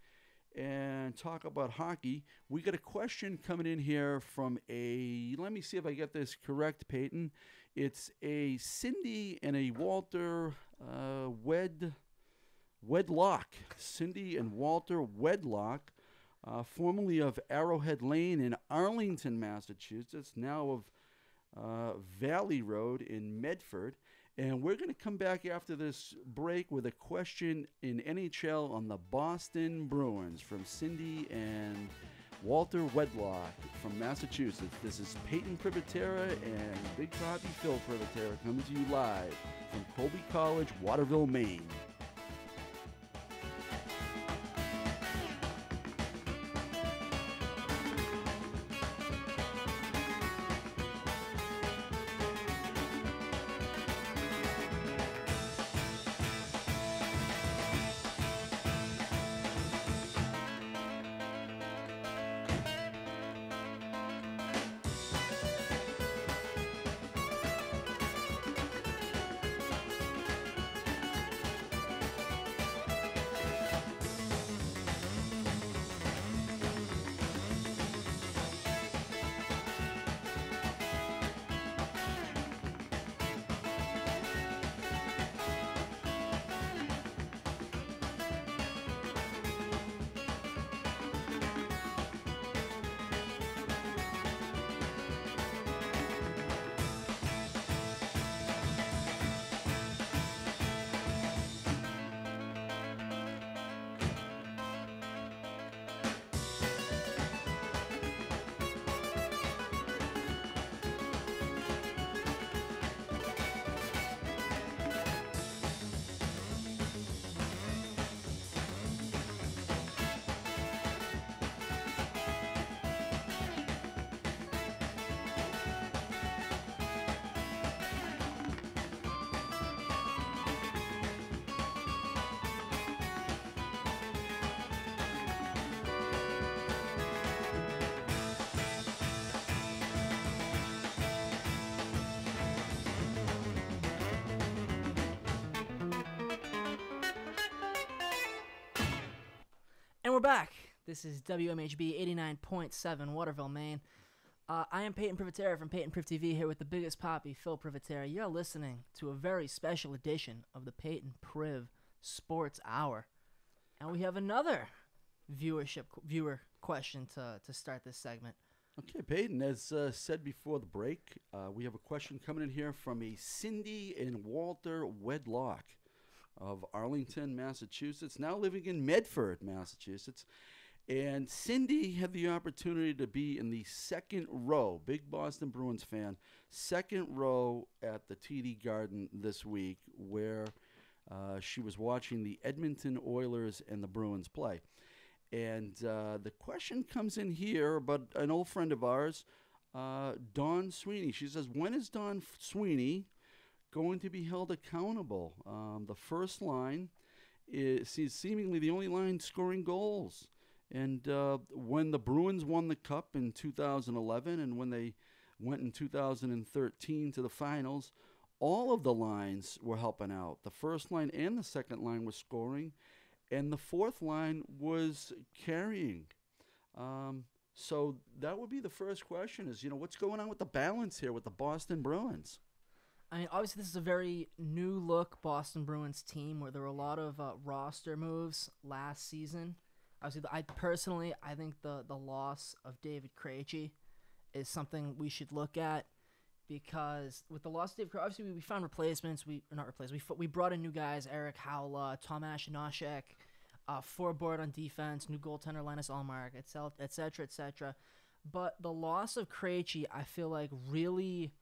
and talk about hockey. We got a question coming in here from a, let me see if I get this correct, Peyton. It's a Cindy and a Walter uh, Wed Wedlock. Cindy and Walter Wedlock, uh, formerly of Arrowhead Lane in Arlington, Massachusetts, now of uh, Valley Road in Medford. And we're going to come back after this break with a question in N H L on the Boston Bruins from Cindy and Walter Wedlock from Massachusetts. This is Payton Privitera and Big Papi Phil Privitera coming to you live from Colby College, Waterville, Maine. And we're back. This is W M H B eighty-nine point seven, Waterville, Maine. Uh, I am Payton Privitera from Payton Priv T V here with the biggest poppy, Phil Privitera. You're listening to a very special edition of the Payton Priv Sports Hour. And we have another viewership viewer question to, to start this segment. Okay, Peyton, as uh, said before the break, uh, we have a question coming in here from a Cindy and Walter Wedlock of Arlington, Massachusetts, now living in Medford, Massachusetts. And Cindy had the opportunity to be in the second row, big Boston Bruins fan, second row at the T D Garden this week, where uh, she was watching the Edmonton Oilers and the Bruins play. And uh, the question comes in here about an old friend of ours, uh, Dawn Sweeney. She says, when is Dawn Sweeney going to be held accountable? Um, the first line is she's seemingly the only line scoring goals. And uh, when the Bruins won the Cup in two thousand eleven and when they went in two thousand thirteen to the finals, all of the lines were helping out. The first line and the second line were scoring, and the fourth line was carrying. Um, so that would be the first question is, you know, what's going on with the balance here with the Boston Bruins? I mean, obviously, this is a very new-look Boston Bruins team where there were a lot of uh, roster moves last season. Obviously, I personally, I think the, the loss of David Krejci is something we should look at because with the loss of David Krejci, obviously we, we found replacements. We not replacements. We we brought in new guys: Eric Howla, Tomasz Noshek, uh, forward on defense, new goaltender Linus Ullmark, et cetera, et cetera, et cetera. But the loss of Krejci, I feel like, really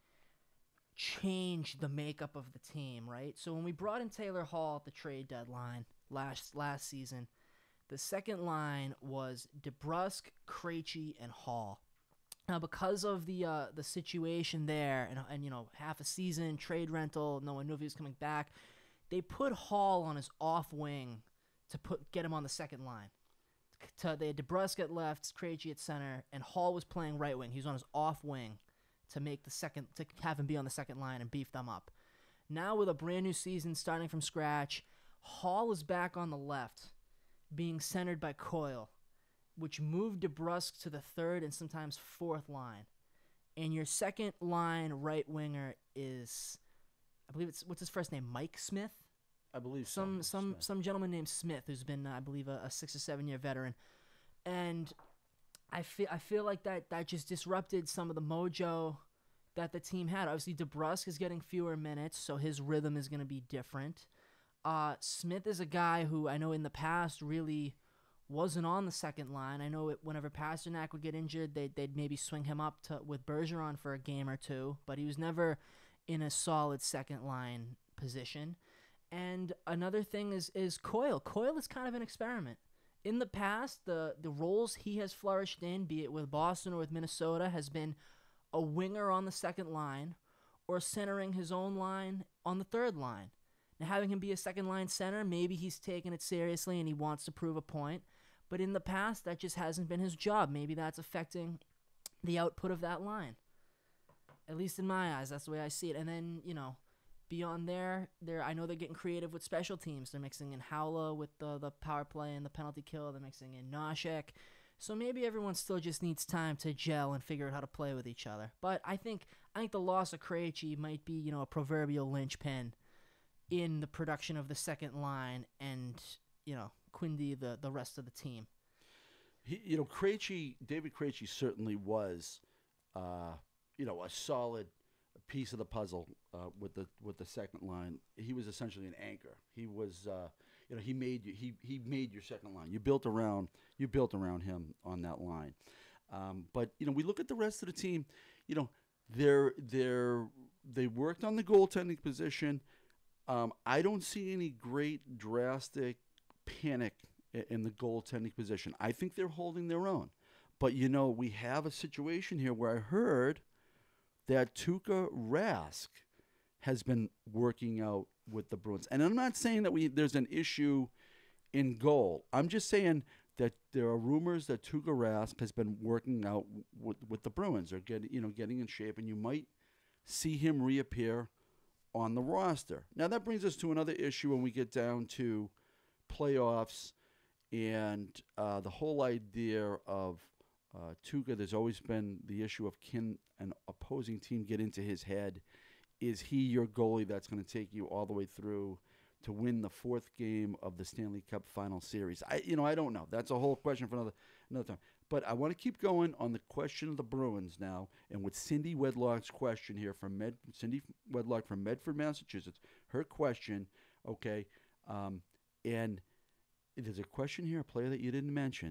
changed the makeup of the team, right? So when we brought in Taylor Hall at the trade deadline last last season, the second line was DeBrusk, Krejci, and Hall. Now, because of the uh, the situation there, and, and you know, half a season, trade rental, no one knew if he was coming back, they put Hall on his off wing to put get him on the second line. To, they had DeBrusk at left, Krejci at center, and Hall was playing right wing. He was on his off wing to make the second to have him be on the second line and beef them up. Now with a brand new season starting from scratch, Hall is back on the left, being centered by Coyle, which moved DeBrusk to the third and sometimes fourth line. And your second line right winger is, I believe it's, what's his first name, Mike Smith? I believe some so. some Smith. some gentleman named Smith who's been, uh, I believe, a, a six or seven year veteran. And I feel I feel like that, that just disrupted some of the mojo that the team had. Obviously, DeBrusk is getting fewer minutes, so his rhythm is going to be different. Uh, Smith is a guy who I know in the past really wasn't on the second line. I know it, whenever Pasternak would get injured, they'd, they'd maybe swing him up to with Bergeron for a game or two, but he was never in a solid second line position. And another thing is is Coyle. Coyle is kind of an experiment. In the past, the, the roles he has flourished in, be it with Boston or with Minnesota, has been a winger on the second line or centering his own line on the third line. Now, having him be a second-line center, maybe he's taking it seriously and he wants to prove a point. But in the past, that just hasn't been his job. Maybe that's affecting the output of that line. At least in my eyes, that's the way I see it. And then, you know, beyond there, there I know they're getting creative with special teams. They're mixing in Howla with the, the power play and the penalty kill. They're mixing in Noshek. So maybe everyone still just needs time to gel and figure out how to play with each other. But I think I think the loss of Krejci might be, you know, a proverbial linchpin in the production of the second line and, you know, Quindy, the, the rest of the team. He, you know, Krejci, David Krejci certainly was, uh, you know, a solid piece of the puzzle uh, with the with the second line. He was essentially an anchor. He was, uh, you know, he made you, he he made your second line. You built around you built around him on that line. Um, but you know, we look at the rest of the team. You know, they're they're they worked on the goaltending position. Um, I don't see any great drastic panic in the goaltending position. I think they're holding their own. But, you know, we have a situation here where I heard that Tuukka Rask has been working out with the Bruins. And I'm not saying that we there's an issue in goal. I'm just saying that there are rumors that Tuukka Rask has been working out with, with the Bruins or getting, you know, getting in shape, and you might see him reappear on the roster. Now, that brings us to another issue when we get down to playoffs And uh, the whole idea of uh, Tuca, there's always been the issue of can an opposing team get into his head? Is he your goalie that's going to take you all the way through to win the fourth game of the Stanley Cup Final Series? I, you know, I don't know. That's a whole question for another another time. But I want to keep going on the question of the Bruins now, and with Cindy Wedlock's question here from Med, Cindy Wedlock from Medford, Massachusetts. Her question, okay, um, and there's a question here, a player that you didn't mention,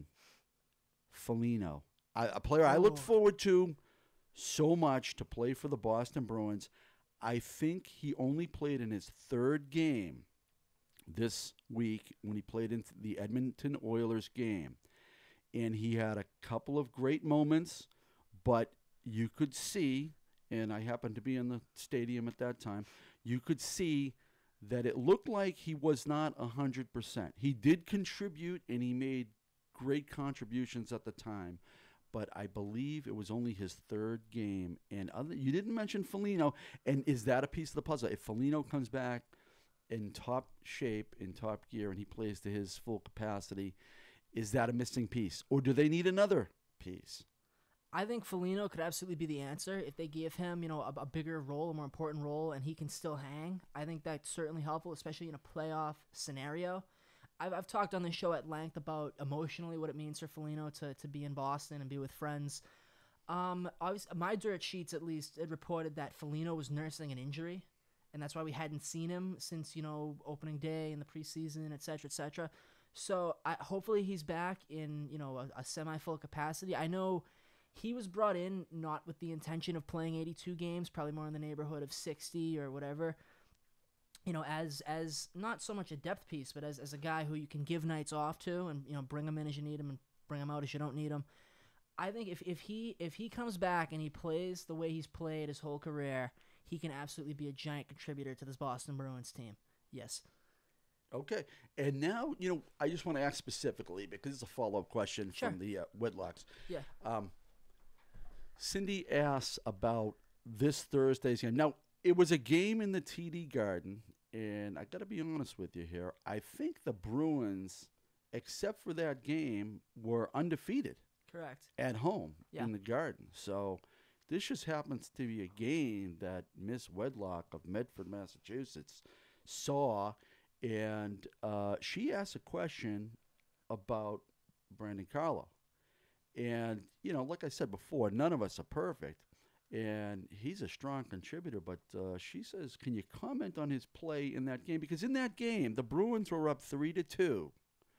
Foligno, I, a player I look Oh. forward to so much to play for the Boston Bruins. I think he only played in his third game this week when he played in the Edmonton Oilers game. And he had a couple of great moments, but you could see, and I happened to be in the stadium at that time, you could see that it looked like he was not one hundred percent. He did contribute, and he made great contributions at the time, but I believe it was only his third game. And other, you didn't mention Foligno, and is that a piece of the puzzle? If Foligno comes back in top shape, in top gear, and he plays to his full capacity, is that a missing piece? Or do they need another piece? I think Foligno could absolutely be the answer if they give him, you know, a, a bigger role, a more important role, and he can still hang. I think that's certainly helpful, especially in a playoff scenario. I've, I've talked on the show at length about emotionally what it means for Foligno to, to be in Boston and be with friends. Um, obviously, my dirt sheets, at least, it reported that Foligno was nursing an injury, and that's why we hadn't seen him since, you know, opening day in the preseason, et cetera, et cetera. So I, hopefully he's back in, you know, a, a semi-full capacity. I know he was brought in not with the intention of playing eighty-two games, probably more in the neighborhood of sixty or whatever. You know, as as not so much a depth piece, but as, as a guy who you can give nights off to, and you know, bring him in as you need him and bring him out as you don't need him. I think if, if he if he comes back and he plays the way he's played his whole career, he can absolutely be a giant contributor to this Boston Bruins team. Yes. Okay. And now, you know, I just want to ask specifically, because it's a follow-up question Sure. from the uh, Wedlocks. Yeah. Um, Cindy asks about this Thursday's game. Now, it was a game in the T D Garden, and I got to be honest with you here. I think the Bruins, except for that game, were undefeated Correct. at home Yeah. in the Garden. So this just happens to be a game that Miss Wedlock of Medford, Massachusetts, saw, and uh, she asked a question about Brandon Carlo. And, you know, like I said before, none of us are perfect, and he's a strong contributor, but uh, she says, can you comment on his play in that game? Because in that game, the Bruins were up three to two,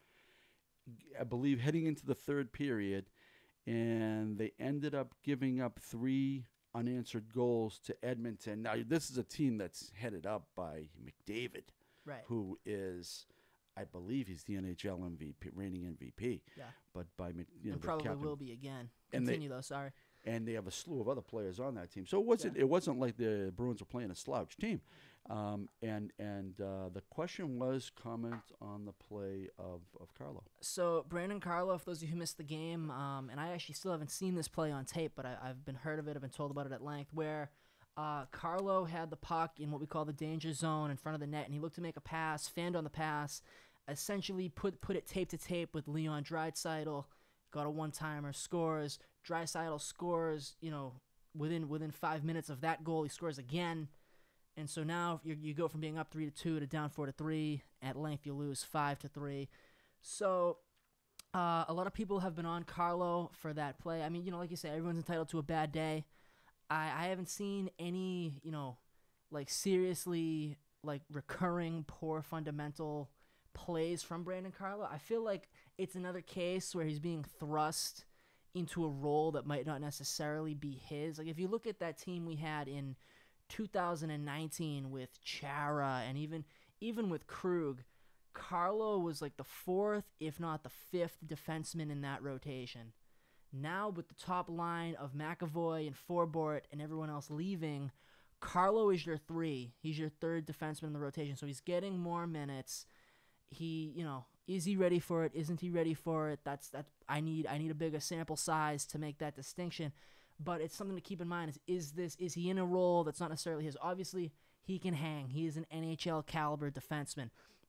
I believe, heading into the third period, and they ended up giving up three unanswered goals to Edmonton. Now, this is a team that's headed up by McDavid, Right. who is, I believe, he's the N H L M V P, reigning M V P. Yeah. But by Mc- you know, And the probably captain, will be again. And they- Continue though. Sorry. and they have a slew of other players on that team. So it wasn't Yeah. it wasn't like the Bruins were playing a slouch team. Um, and and uh, the question was comment on the play of, of Carlo. So Brandon Carlo, for those of you who missed the game, um, and I actually still haven't seen this play on tape, but I, I've been heard of it. I've been told about it at length. Where uh, Carlo had the puck in what we call the danger zone in front of the net, and he looked to make a pass, fanned on the pass, essentially put put it tape to tape with Leon Draisaitl, got a one timer, scores. Draisaitl scores, you know, within within five minutes of that goal, he scores again. And so now you you go from being up three to two to down four to three. At length, you lose five to three. So uh, a lot of people have been on Carlo for that play. I mean, you know, like you say, everyone's entitled to a bad day. I, I haven't seen any, you know, like seriously like recurring poor fundamental plays from Brandon Carlo. I feel like it's another case where he's being thrust into a role that might not necessarily be his. Like if you look at that team we had in two thousand nineteen with Chara and even even with Krug, Carlo was like the fourth, if not the fifth defenseman in that rotation. Now with the top line of McAvoy and Forbort and everyone else leaving, Carlo is your three. He's your third defenseman in the rotation, so he's getting more minutes. He, you know, is he ready for it? Isn't he ready for it? That's that. I need I need a bigger sample size to make that distinction. But it's something to keep in mind: is is this is he in a role that's not necessarily his? Obviously, he can hang. He is an N H L caliber defenseman.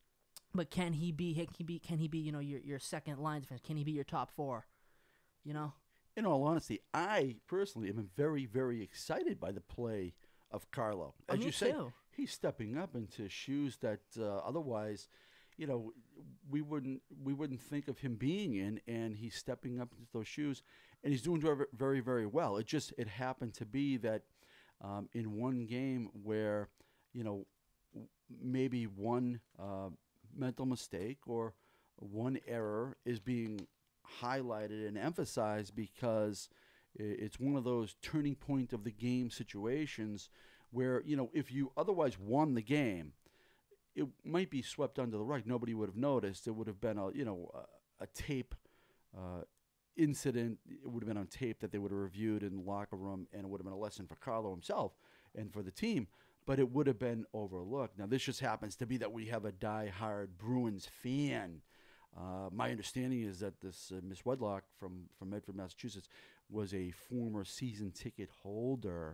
but can he be? Can he be? Can he be? You know, your your second line defense. Can he be your top four? You know. In all honesty, I personally am very, very excited by the play of Carlo. Oh, As me you say, too. he's stepping up into shoes that uh, otherwise, you know, we wouldn't we wouldn't think of him being in, and he's stepping up into those shoes, and he's doing very, very, very well. It just it happened to be that um, in one game where, you know, w- maybe one uh, mental mistake or one error is being highlighted and emphasized because i- it's one of those turning point of the game situations where, you know, if you otherwise won the game, it might be swept under the rug. Nobody would have noticed. It would have been a, you know, a, a tape uh, incident. It would have been on tape that they would have reviewed in the locker room, and it would have been a lesson for Carlo himself and for the team, but it would have been overlooked. Now, this just happens to be that we have a die-hard Bruins fan. Uh, my understanding is that this uh, Miss Wedlock from, from Medford, Massachusetts, was a former season ticket holder,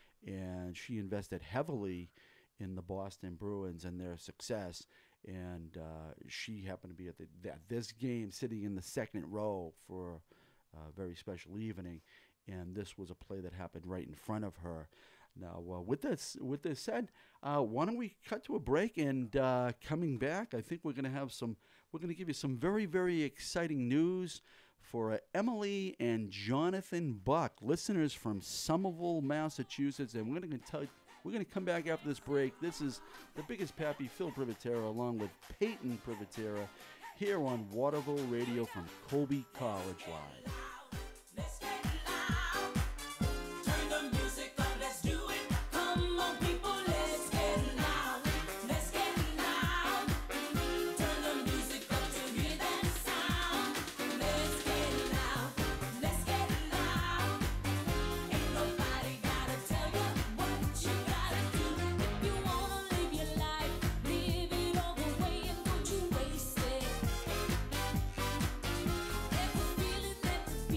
and she invested heavily in the Boston Bruins and their success. And uh, she happened to be at, the, at this game, sitting in the second row for a very special evening. And this was a play that happened right in front of her. Now, uh, with this with this said, uh, why don't we cut to a break? And uh, coming back, I think we're going to have some. We're going to give you some very, very exciting news for uh, Emily and Jonathan Buck, listeners from Somerville, Massachusetts. And we're going to tell. We're going to come back after this break. This is the biggest pappy, Phil Privitera, along with Payton Privatera, here on Waterville Radio from Colby College Live. Let's get loud. Turn the music up, let's do it. Come on, people, let's get loud. Let's get loud. Turn the music up to hear that sound. Let's get loud. Let's get loud. Ain't nobody gotta tell you what you gotta do. If you wanna live your life, live it all the way and don't you waste it. Let the feeling, let the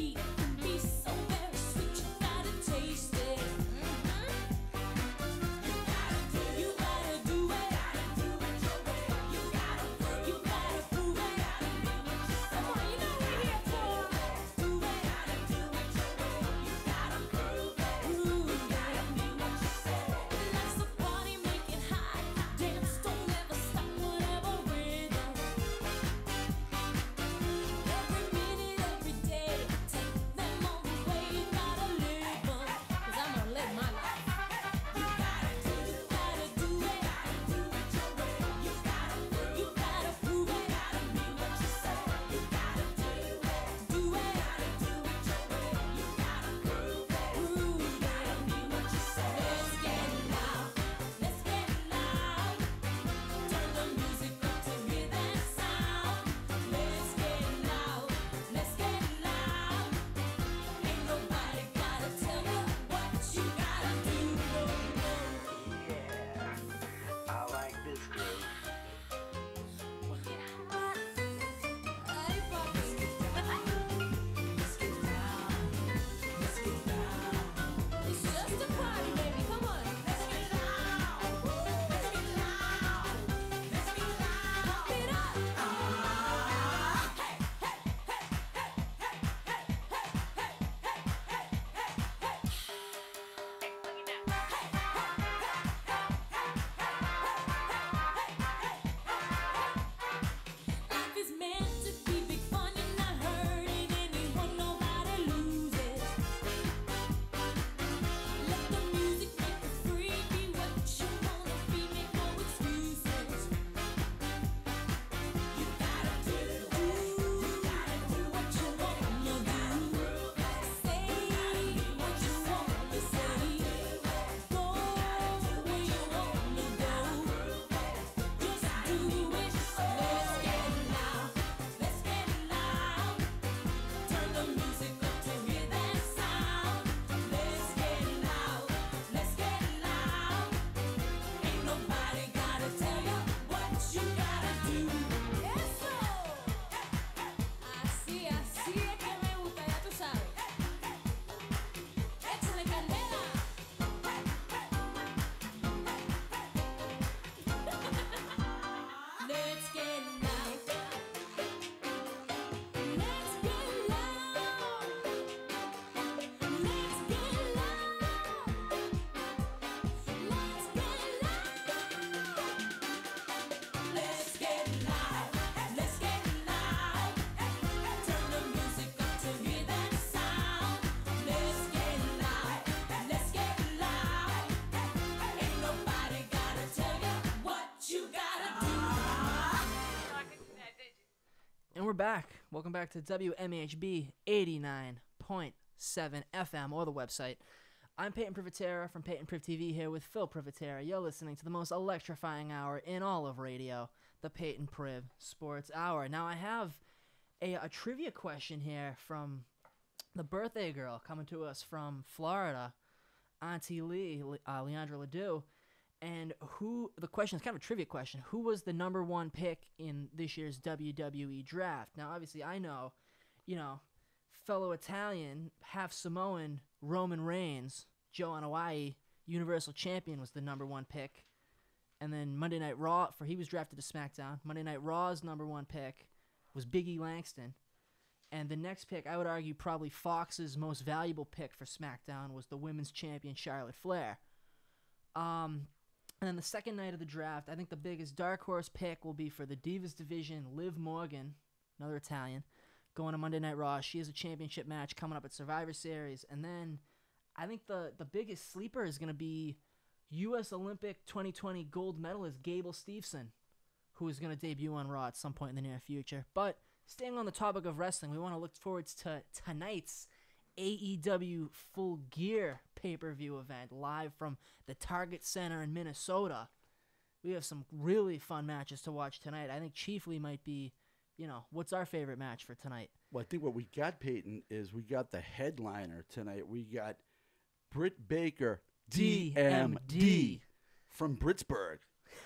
And we're back. Welcome back to W M H B eighty-nine point seven F M or the website. I'm Payton Privitera from Payton Priv T V here with Phil Privitera. You're listening to the most electrifying hour in all of radio, the Payton Priv Sports Hour. Now I have a, a trivia question here from the birthday girl coming to us from Florida, Auntie Lee, uh, Leandra Ledoux. And who, the question is kind of a trivia question. Who was the number one pick in this year's W W E draft? Now, obviously, I know, you know, fellow Italian, half Samoan, Roman Reigns, Joe Anoa'i, Universal Champion, was the number one pick. And then Monday Night Raw, for he was drafted to SmackDown. Monday Night Raw's number one pick was Big E Langston. And the next pick, I would argue probably Fox's most valuable pick for SmackDown, was the Women's Champion, Charlotte Flair. Um... And then the second night of the draft, I think the biggest dark horse pick will be for the Divas division, Liv Morgan, another Italian, going to Monday Night Raw. She has a championship match coming up at Survivor Series. And then I think the, the biggest sleeper is going to be U S Olympic twenty twenty gold medalist Gable Steveson, who is going to debut on Raw at some point in the near future. But staying on the topic of wrestling, we want to look forward to tonight's A E W Full Gear pay-per-view event live from the Target Center in Minnesota. We have some really fun matches to watch tonight. I think chiefly might be, you know, what's our favorite match for tonight? Well, I think what we got, Peyton, is we got the headliner tonight. We got Britt Baker, D M D, from Pittsburgh.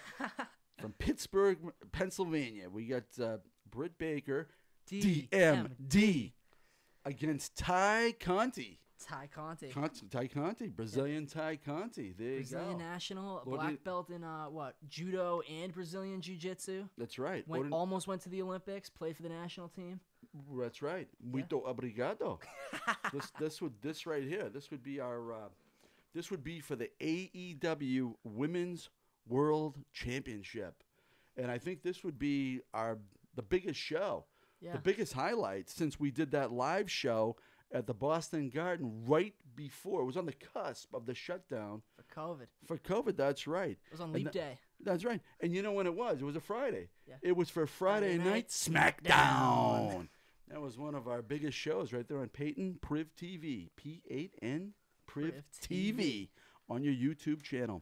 From Pittsburgh, Pennsylvania. We got uh, Britt Baker, D M D, against Ty Conti. Ty Conti. Conti, Ty Conti, Brazilian yeah. Ty Conti. There Brazilian you go. national, Lord black you, belt in uh, what judo and Brazilian jiu-jitsu. That's right. Went, Lord almost went to the Olympics. Played for the national team. That's right. Yeah. Muito obrigado. this this would this right here. This would be our. Uh, this would be for the A E W Women's World Championship, and I think this would be our the biggest show, yeah. the biggest highlight since we did that live show at the Boston Garden right before. It was on the cusp of the shutdown. For COVID. For COVID, that's right. It was on Leap th- Day. That's right. And you know when it was? It was a Friday. Yeah. It was for Friday, Friday Night, Night SmackDown. SmackDown. That was one of our biggest shows right there on Payton Priv T V. P eight N Priv T V on your YouTube channel.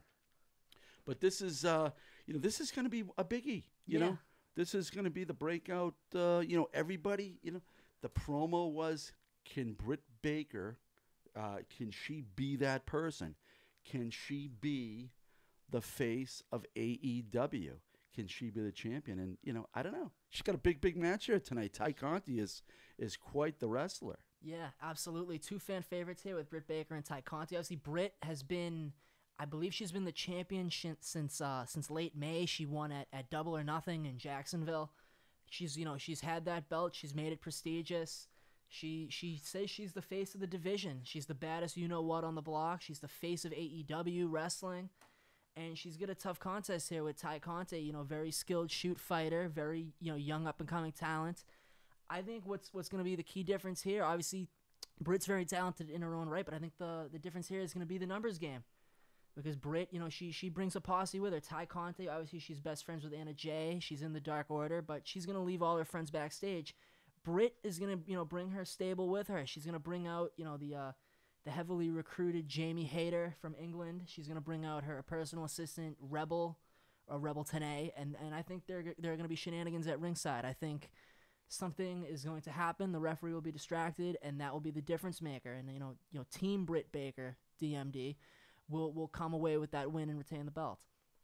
But this is, uh, you know, this is going to be a biggie, you Yeah. know. This is going to be the breakout, uh, you know, everybody, you know. The promo was, can Britt Baker, uh, can she be that person? Can she be the face of A E W? Can she be the champion? And, you know, I don't know. She's got a big, big match here tonight. Ty Conti is is quite the wrestler. Yeah, absolutely. Two fan favorites here with Britt Baker and Ty Conti. Obviously, Britt has been, I believe she's been the champion sh- since uh, since late May. She won at, at Double or Nothing in Jacksonville. She's, you know, she's had that belt. She's made it prestigious. She she says she's the face of the division. She's the baddest you-know-what on the block. She's the face of A E W wrestling. And she's got a tough contest here with Ty Conti, you know, very skilled shoot fighter, very, you know, young up-and-coming talent. I think what's what's going to be the key difference here, obviously, Britt's very talented in her own right, but I think the, the difference here is going to be the numbers game. Because Britt, you know, she she brings a posse with her. Ty Conti, obviously, she's best friends with Anna Jay. She's in the Dark Order, but she's going to leave all her friends backstage. Britt is going to, you know, bring her stable with her. She's going to bring out, you know, the uh, the heavily recruited Jamie Hayter from England. She's going to bring out her personal assistant, Rebel, or Rebel Tenay, and, and I think there, there are going to be shenanigans at ringside. I think something is going to happen. The referee will be distracted, and that will be the difference maker. And, you know, you know, Team Britt Baker, D M D, will will come away with that win and retain the belt.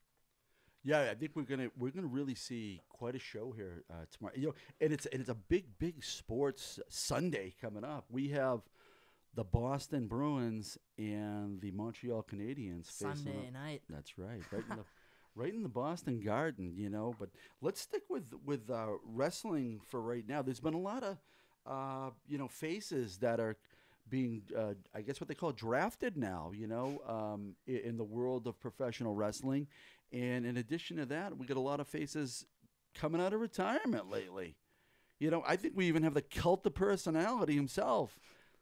Yeah, I think we're gonna we're gonna really see quite a show here uh, tomorrow. You know, and it's and it's a big big sports Sunday coming up. We have the Boston Bruins and the Montreal Canadiens Sunday facing night. That's right, right in the right in the Boston Garden. You know, but let's stick with with uh, wrestling for right now. There's been a lot of uh, you know faces that are being, uh, I guess, what they call drafted now. You know, um, in, in the world of professional wrestling. And in addition to that, we get a lot of faces coming out of retirement lately. You know, I think we even have the cult of personality himself,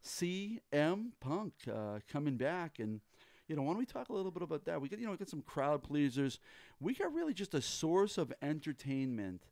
C M Punk, uh, coming back. And, you know, why don't we talk a little bit about that? We get, you know, we get some crowd pleasers. We got really just a source of entertainment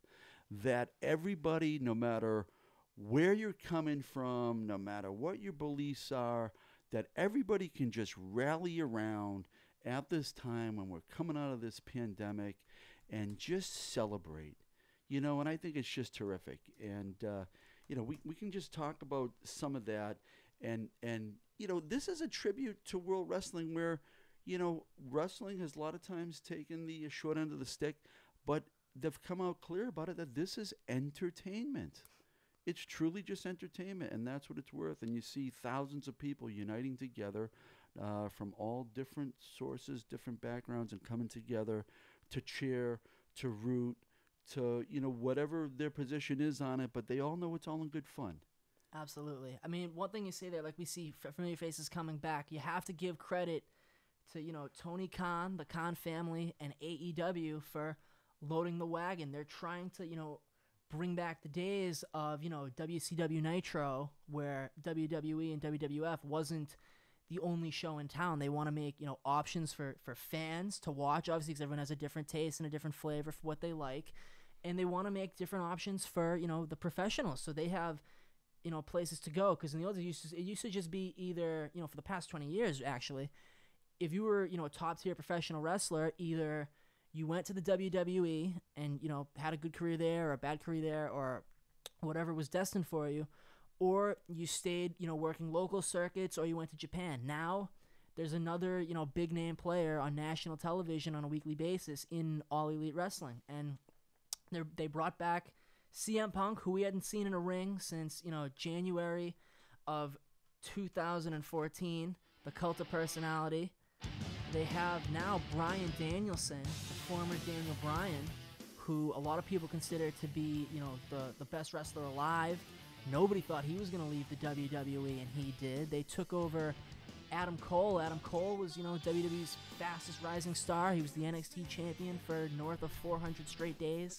that everybody, no matter where you're coming from, no matter what your beliefs are, that everybody can just rally around at this time when we're coming out of this pandemic and just celebrate. You know, and I think it's just terrific. And, uh, you know, we, we can just talk about some of that. And, and, you know, this is a tribute to World Wrestling where, you know, wrestling has a lot of times taken the short end of the stick, but they've come out clear about it that this is entertainment. It's truly just entertainment, and that's what it's worth. And you see thousands of people uniting together uh, from all different sources, different backgrounds, and coming together to cheer, to root, to, you know, whatever their position is on it, but they all know it's all in good fun. Absolutely. I mean, one thing you say there, like we see familiar faces coming back, you have to give credit to, you know, Tony Khan, the Khan family, and A E W for loading the wagon. They're trying to, you know, bring back the days of, you know, W C W Nitro, where W W E and W W F wasn't the only show in town. They want to make, you know, options for, for fans to watch, obviously, because everyone has a different taste and a different flavor for what they like. And they want to make different options for, you know, the professionals. So they have, you know, places to go. Because in the old days, it used, to, it used to just be either, you know, for the past twenty years, actually, if you were, you know, a top-tier professional wrestler, either you went to the W W E and, you know, had a good career there or a bad career there or whatever was destined for you, or you stayed, you know, working local circuits, or you went to Japan. Now there's another, you know, big-name player on national television on a weekly basis in All Elite Wrestling. And they they brought back C M Punk, who we hadn't seen in a ring since, you know, January of two thousand fourteen, the Cult of Personality. They have now Bryan Danielson, the former Daniel Bryan, who a lot of people consider to be, you know, the, the best wrestler alive. Nobody thought he was going to leave the W W E, and he did. They took over Adam Cole. Adam Cole was, you know, W W E's fastest rising star. He was the N X T champion for north of four hundred straight days.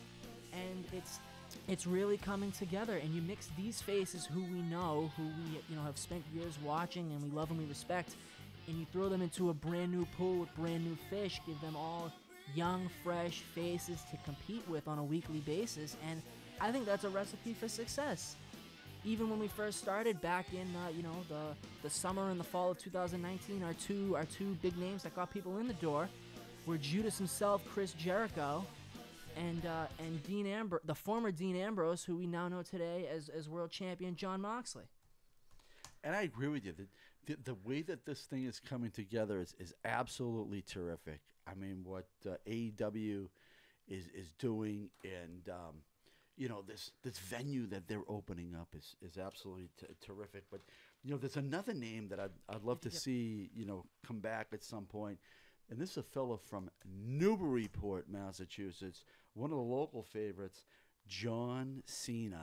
And it's it's really coming together. And you mix these faces who we know, who we, you know, have spent years watching and we love and we respect, and you throw them into a brand new pool with brand new fish, give them all young, fresh faces to compete with on a weekly basis, and I think that's a recipe for success. Even when we first started back in, uh, you know, the the summer and the fall of two thousand nineteen, our two our two big names that got people in the door were Judas himself, Chris Jericho, and uh, and Dean Ambr- the former Dean Ambrose, who we now know today as as world champion Jon Moxley. And I agree with you. The, the, the way that this thing is coming together is, is absolutely terrific. I mean, what uh, A E W is is doing, and um, you know, this this venue that they're opening up is is absolutely t- terrific. But you know, there's another name that I'd I'd love to see, you know, come back at some point, and this is a fellow from Newburyport, Massachusetts, one of the local favorites, John Cena.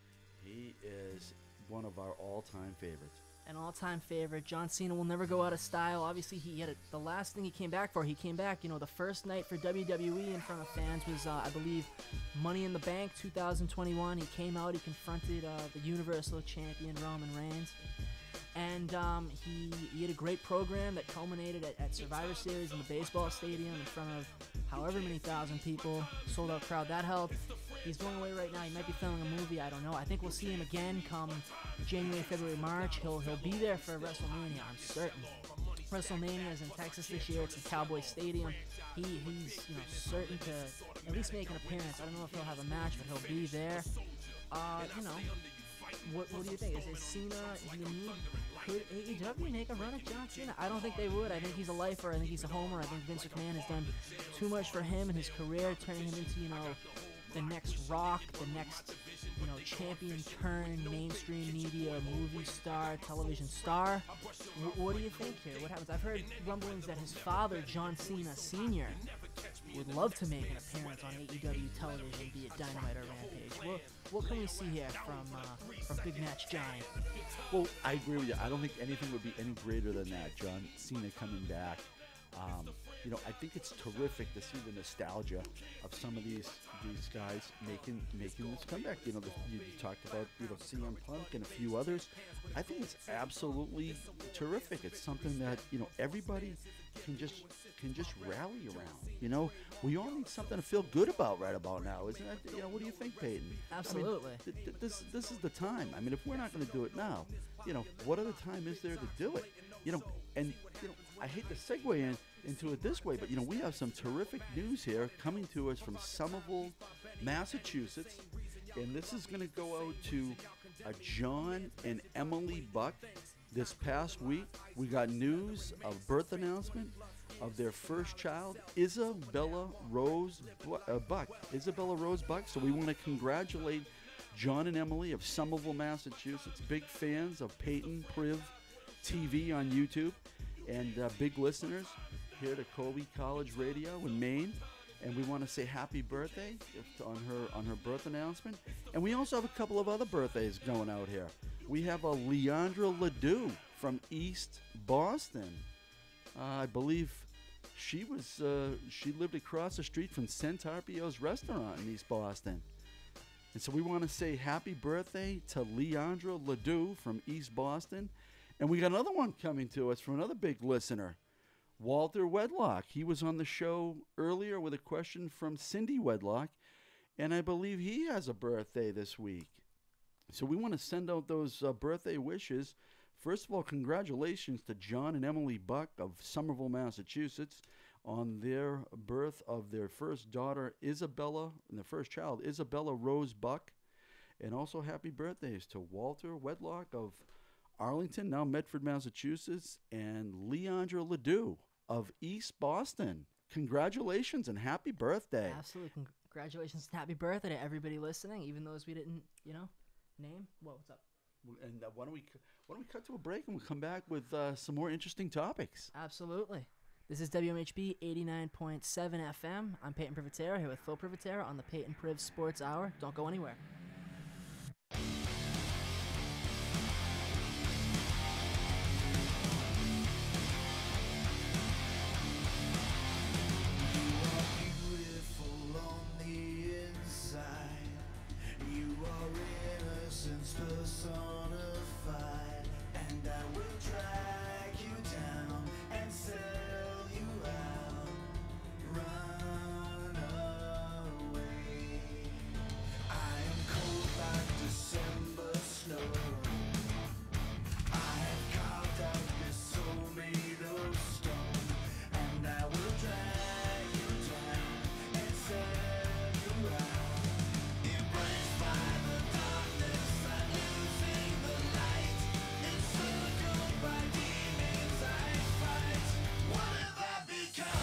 He is one of our all-time favorites. An all-time favorite. John Cena will never go out of style. Obviously, he had a, the last thing he came back for. He came back, you know, the first night for W W E in front of fans was, uh, I believe, Money in the Bank two thousand twenty-one. He came out, he confronted uh, the Universal Champion Roman Reigns, and um, he, he had a great program that culminated at, at Survivor Series in the baseball stadium in front of however many thousand people. Sold out crowd that helped. He's going away right now. He might be filming a movie. I don't know. I think we'll see him again come January, February, March. He'll he'll be there for WrestleMania, I'm certain. WrestleMania is in Texas this year. It's in Cowboy Stadium. He he's you know certain to at least make an appearance. I don't know if he'll have a match, but he'll be there. Uh, you know, what what do you think? Is, is Cena? Do you need? Could A E W make a run at John Cena? I don't think they would. I think he's a lifer. I think he's a homer. I think Vince McMahon has done too much for him and his career, turning him into, you know, the next Rock, the next, you know, champion turned mainstream media movie star, television star. W- what do you think here? What happens? I've heard rumblings that his father, John Cena Senior, would love to make an appearance on A E W television, be it Dynamite or Rampage. What, what can we see here from uh, from Big Match Johnny? Well, I agree with you. I don't think anything would be any greater than that. John Cena coming back. Um, you know, I think it's terrific to see the nostalgia of some of these these guys making making this comeback. You know, the, you, you talked about, you know, C M Punk and a few others. I think it's absolutely terrific. It's something that, you know, everybody can just can just rally around. You know, we all need something to feel good about right about now, isn't it? You know, what do you think, Peyton? Absolutely. I mean, th- th- this this is the time. I mean, if we're not going to do it now, you know, what other time is there to do it? You know, and you know, I hate to segue in into it this way, but you know, we have some terrific news here coming to us from Somerville, Massachusetts, and this is going to go out to uh, John and Emily Buck. This past week, we got news of birth announcement of their first child, Isabella Rose Bu- uh, Buck. Isabella Rose Buck. So we want to congratulate John and Emily of Somerville, Massachusetts. Big fans of Payton Priv T V on YouTube, and uh, big listeners here to Colby College Radio in Maine. And we want to say happy birthday if- on her on her birth announcement. And we also have a couple of other birthdays going out here. We have a Leandra Ledoux from East Boston. Uh, I believe she was uh, she lived across the street from Centarpio's restaurant in East Boston. And so we want to say happy birthday to Leandra Ledoux from East Boston. And we got another one coming to us from another big listener, Walter Wedlock. He was on the show earlier with a question from Cindy Wedlock, and I believe he has a birthday this week. So we want to send out those uh, birthday wishes. First of all, congratulations to John and Emily Buck of Somerville, Massachusetts, on their birth of their first daughter, Isabella, and their first child, Isabella Rose Buck. And also happy birthdays to Walter Wedlock of Arlington, now Medford, Massachusetts, and Leandra Ledoux of East Boston. Congratulations and happy birthday. Absolutely. Congratulations and happy birthday to everybody listening, even those we didn't, you know, name. Whoa, what's up? And uh, why don't we why don't we cut to a break and we'll come back with uh, some more interesting topics. Absolutely. This is W M H B eighty-nine point seven F M. I'm Payton Privitera here with Phil Privitera on the Payton Priv Sports Hour. Don't go anywhere. Personified, and I will drag you down and sell you out. Run away. I am cold like December snow. I have carved out this soul made of stone, and I will drag you down and sell you out. Embraced by the darkness, I'm losing the light. Encircled by demons I fight. What have I become?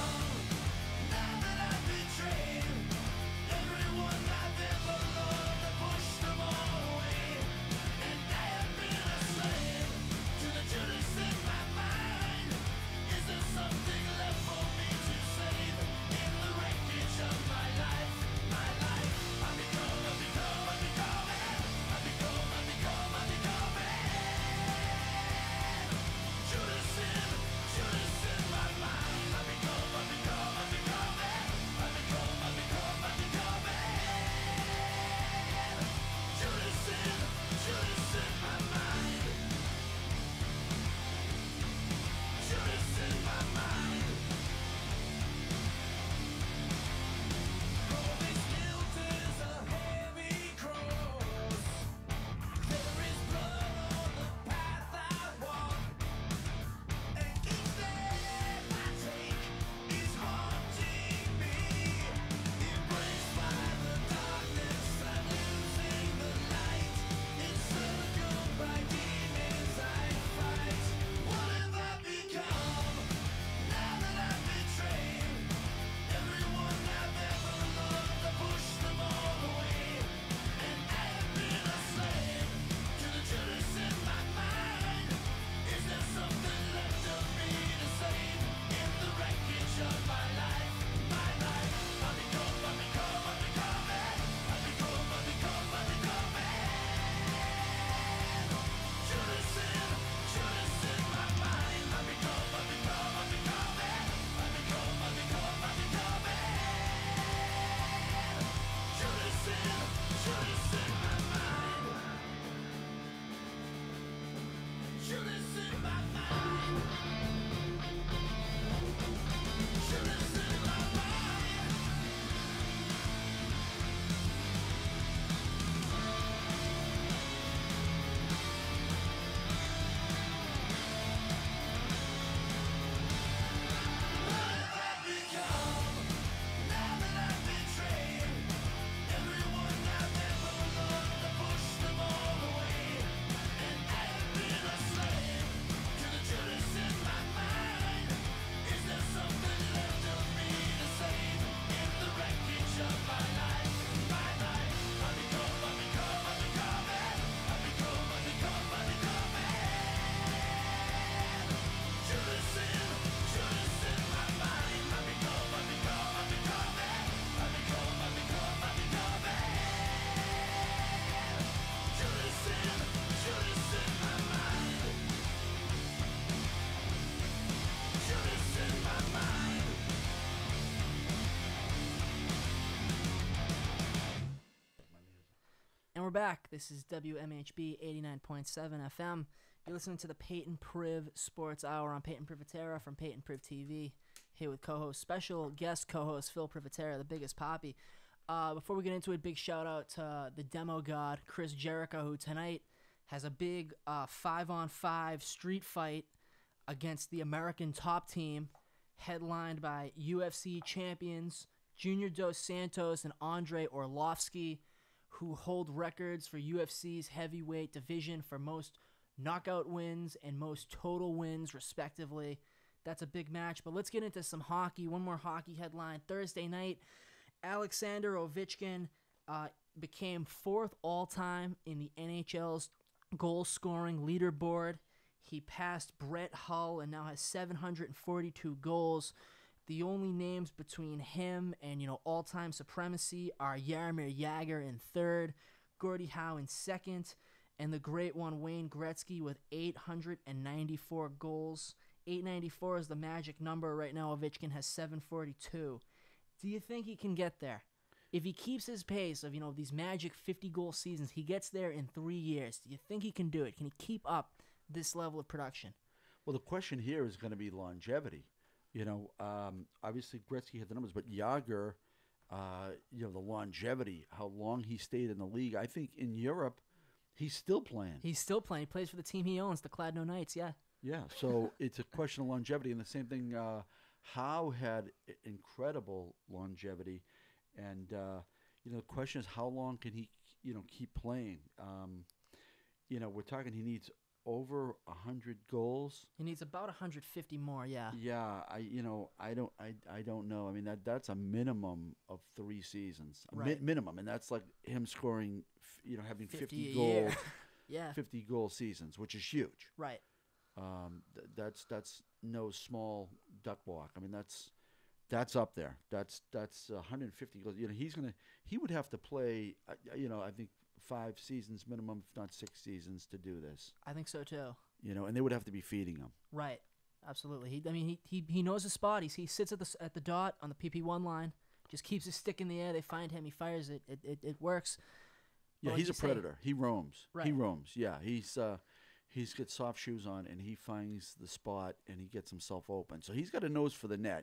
And we're back. This is W M H B eighty-nine point seven F M. You're listening to the Payton Priv Sports Hour on Payton Privitera from Payton Priv T V. Here with co-host, special guest co-host Phil Privitera, the biggest poppy. Uh, before we get into it, big shout out to uh, the demo god, Chris Jericho, who tonight has a big uh, five-on-five street fight against the American top team, headlined by U F C champions Junior Dos Santos and Andre Orlovsky, who hold records for U F C's heavyweight division for most knockout wins and most total wins, respectively. That's a big match, but let's get into some hockey. One more hockey headline. Thursday night, Alexander Ovechkin uh, became fourth all-time in the N H L's goal-scoring leaderboard. He passed Brett Hull and now has seven hundred forty-two goals. The only names between him and, you know, all-time supremacy are Jaromir Jagr in third, Gordie Howe in second, and the great one Wayne Gretzky with eight hundred ninety-four goals. eight ninety-four is the magic number. Right now, Ovechkin has seven forty-two. Do you think he can get there? If he keeps his pace of, you know, these magic fifty-goal seasons, he gets there in three years. Do you think he can do it? Can he keep up this level of production? Well, the question here is going to be longevity. You know, um, obviously Gretzky had the numbers, but Jagr, uh, you know, the longevity, how long he stayed in the league. I think in Europe, he's still playing. He's still playing. He plays for the team he owns, the Kladno Knights, yeah. Yeah, so it's a question of longevity. And the same thing, uh, Howe had i- incredible longevity. And, uh, you know, the question is how long can he, you know, keep playing? Um, you know, we're talking he needs over one hundred goals. He needs about one hundred fifty more, yeah. Yeah, I you know I don't I, I don't know. I mean that that's a minimum of three seasons, a mi- Right. minimum, and that's like him scoring, f- you know, having fifty fifty a goal, year. Yeah, fifty goal seasons, which is huge. right. Um, th- that's that's no small duck walk. I mean that's that's up there. That's that's one hundred fifty goals. You know he's gonna he would have to play. Uh, you know I think five seasons minimum, if not six seasons, to do this. I think so, too. You know, and they would have to be feeding him. Right. Absolutely. He, I mean, he, he he knows his spot. He's, he sits at the s- at the dot on the P P one line, just keeps his stick in the air. They find him. He fires it. It it, it works. Yeah, But like he's you a say- predator. He roams. He Right. roams. Yeah, he's uh, he's got soft shoes on, and he finds the spot, and he gets himself open. So he's got a nose for the net.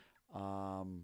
Um,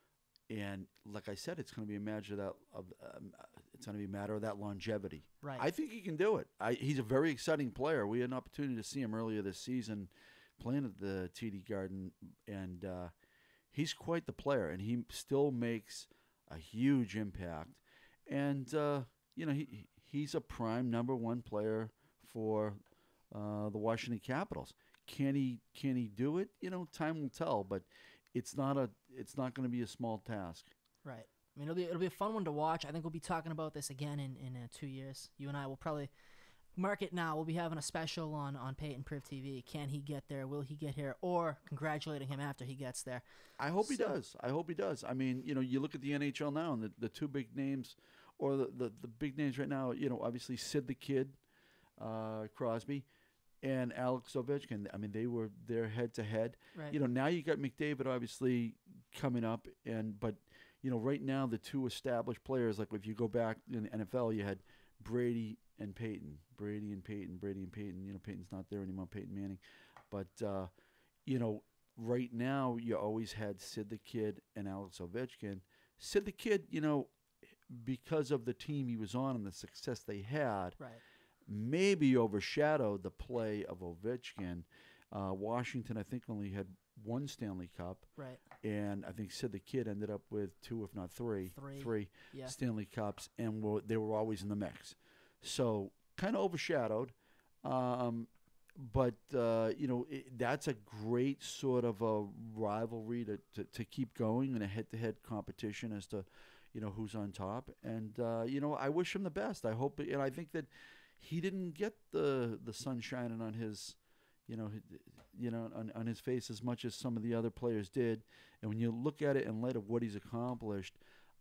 and like I said, it's going to be a matter of that. Of, um, it's going to be a matter of that longevity. Right. I think he can do it. I, he's a very exciting player. We had an opportunity to see him earlier this season, playing at the T D Garden, and uh, he's quite the player. And he still makes a huge impact. And uh, you know, he he's a prime number one player for uh, the Washington Capitals. Can he can he do it? You know, time will tell. But it's not a it's not going to be a small task. Right. I mean, it'll be it'll be a fun one to watch. I think we'll be talking about this again in in uh, two years. You and I will probably mark it now. We'll be having a special on on Payton Priv T V. Can he get there? Will he get here? Or congratulating him after he gets there. I hope he So- does. I hope he does. I mean, you know, you look at the N H L now, and the, the two big names, or the, the, the big names right now, you know, obviously Sid the Kid, uh, Crosby, and Alex Ovechkin. I mean, they were there head to head. Right. You know, now you got McDavid obviously coming up, and but you know, right now the two established players, like if you go back in the N F L, you had Brady and Peyton, Brady and Peyton, Brady and Peyton. You know, Peyton's not there anymore, Peyton Manning, but uh, you know, right now you always had Sid the Kid and Alex Ovechkin. Sid the Kid, you know, because of the team he was on and the success they had, Right. maybe overshadowed the play of Ovechkin. Uh, Washington, I think, only had one Stanley Cup, Right. and I think Sid the Kid ended up with two, if not three, Three. Yeah. Stanley Cups, and were, they were always in the mix. So kind of overshadowed, um, but uh, you know it, that's a great sort of a rivalry to, to, to keep going in a head-to-head competition as to you know who's on top. And uh, you know I wish him the best. I hope, and I think that he didn't get the the sun shining on his. You know, h- you know, on, on his face as much as some of the other players did. And when you look at it in light of what he's accomplished,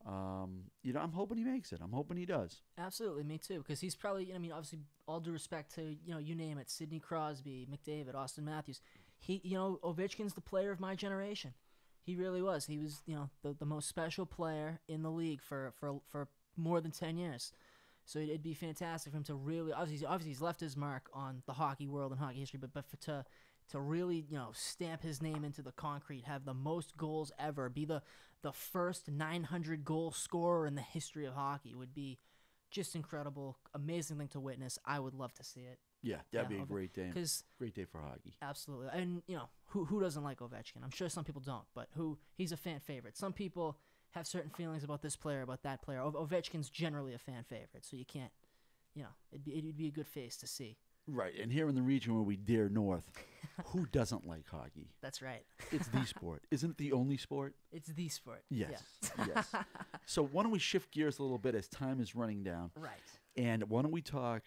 um, you know, I'm hoping he makes it. I'm hoping he does. Absolutely, me too. Because he's probably, you know, I mean, obviously, all due respect to, you know, you name it, Sidney Crosby, McDavid, Austin Matthews. He, you know, Ovechkin's the player of my generation. He really was. He was, you know, the, the most special player in the league for, for, for more than ten years. So it'd be fantastic for him to really, obviously, obviously he's left his mark on the hockey world and hockey history, but but for to to really, you know, stamp his name into the concrete, have the most goals ever, be the the first nine hundred goal scorer in the history of hockey would be just incredible, amazing thing to witness. I would love to see it. Yeah, that'd Yeah, be a Ove- great day. 'cause- Great day for hockey. Absolutely. And, you know, who who doesn't like Ovechkin? I'm sure some people don't, but who he's a fan favorite. Some people have certain feelings about this player, about that player. Ove- Ovechkin's generally a fan favorite, so you can't, you know, it'd be, it'd be a good face to see. Right, and here in the region where we dare north, who doesn't like hockey? That's right. It's the sport. Isn't it the only sport? It's the sport. Yes, Yeah. yes. So why don't we shift gears a little bit as time is running down, Right. and why don't we talk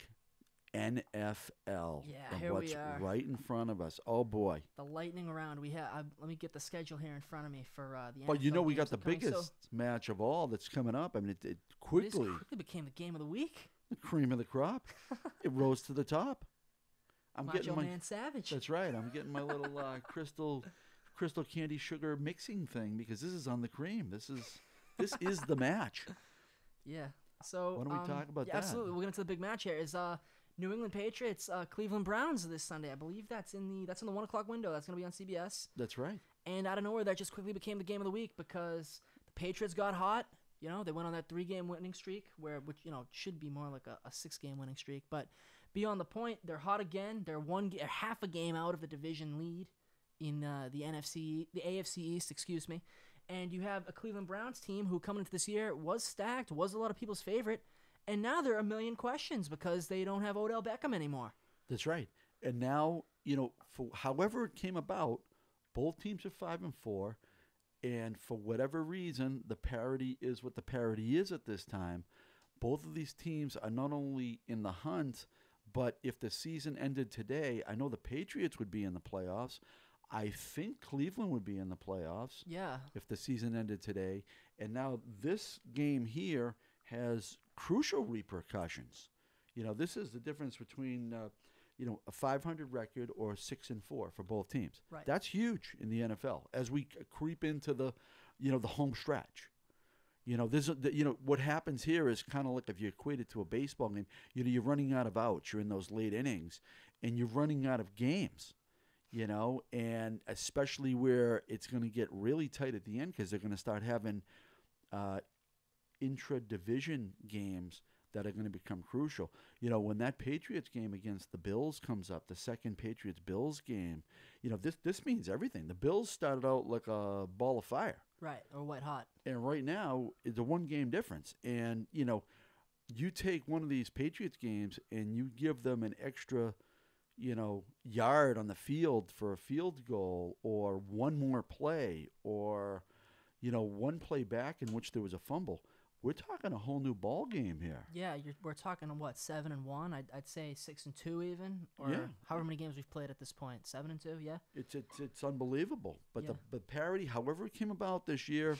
N F L Yeah, and here we what's are. right in front of us? Oh boy! The lightning round. We have. Uh, let me get the schedule here in front of me for uh, the. But you N F L know we games got the upcoming. So biggest match of all that's coming up. I mean, it, it this quickly quickly became the game of the week. the cream of the crop. It rose to the top. I'm Macho getting my. Man Savage. That's right. I'm getting my little uh, crystal, crystal candy sugar mixing thing because this is on the cream. This is this is the match. Yeah. So Why don't we um, talk about yeah, that? Absolutely. We'll get into the big match here. Is uh New England Patriots, uh, Cleveland Browns this Sunday. I believe that's in the that's in the one o'clock window. That's gonna be on C B S. That's right. And out of nowhere, that just quickly became the game of the week because the Patriots got hot. You know, they went on that three-game winning streak, where which you know should be more like a, a six-game winning streak. But beyond the point, they're hot again. They're one ga- half a game out of the division lead in uh, the N F C, the A F C East, excuse me. And you have a Cleveland Browns team who, coming into this year, was stacked, was a lot of people's favorite, and now there are a million questions because they don't have Odell Beckham anymore. That's right. And now, you know, for however it came about, both teams are five and four, and for whatever reason, the parity is what the parity is at this time. Both of these teams are not only in the hunt, but if the season ended today, I know the Patriots would be in the playoffs. I think Cleveland would be in the playoffs Yeah. if the season ended today. And now this game here has crucial repercussions. You know, this is the difference between, uh, you know, a five hundred record or six and four for both teams. Right. That's huge in the N F L as we c- creep into the, you know, the home stretch. You know, there's a, the, you know what happens here is kind of like if you equate it to a baseball game. You know, you're running out of outs. You're in those late innings, and you're running out of games. You know, and especially where it's going to get really tight at the end because they're going to start having uh, intra-division games that are going to become crucial. You know, when that Patriots game against the Bills comes up, the second Patriots-Bills game, you know, this this means everything. The Bills started out like a ball of fire. Right. Or white hot. And right now, it's a one-game difference. And, you know, you take one of these Patriots games and you give them an extra, you know, yard on the field for a field goal or one more play or, you know, one play back in which there was a fumble. We're talking a whole new ball game here. Yeah, you're, we're talking what seven and one. I'd, I'd say six and two even, or Yeah. however many games we've played at this point. Seven and two, yeah. It's it's it's unbelievable. But Yeah. the the parity, however it came about this year,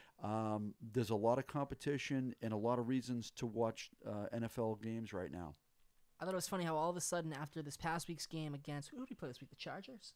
um, there's a lot of competition and a lot of reasons to watch uh, N F L games right now. I thought it was funny how all of a sudden after this past week's game against who did we play this week? The Chargers.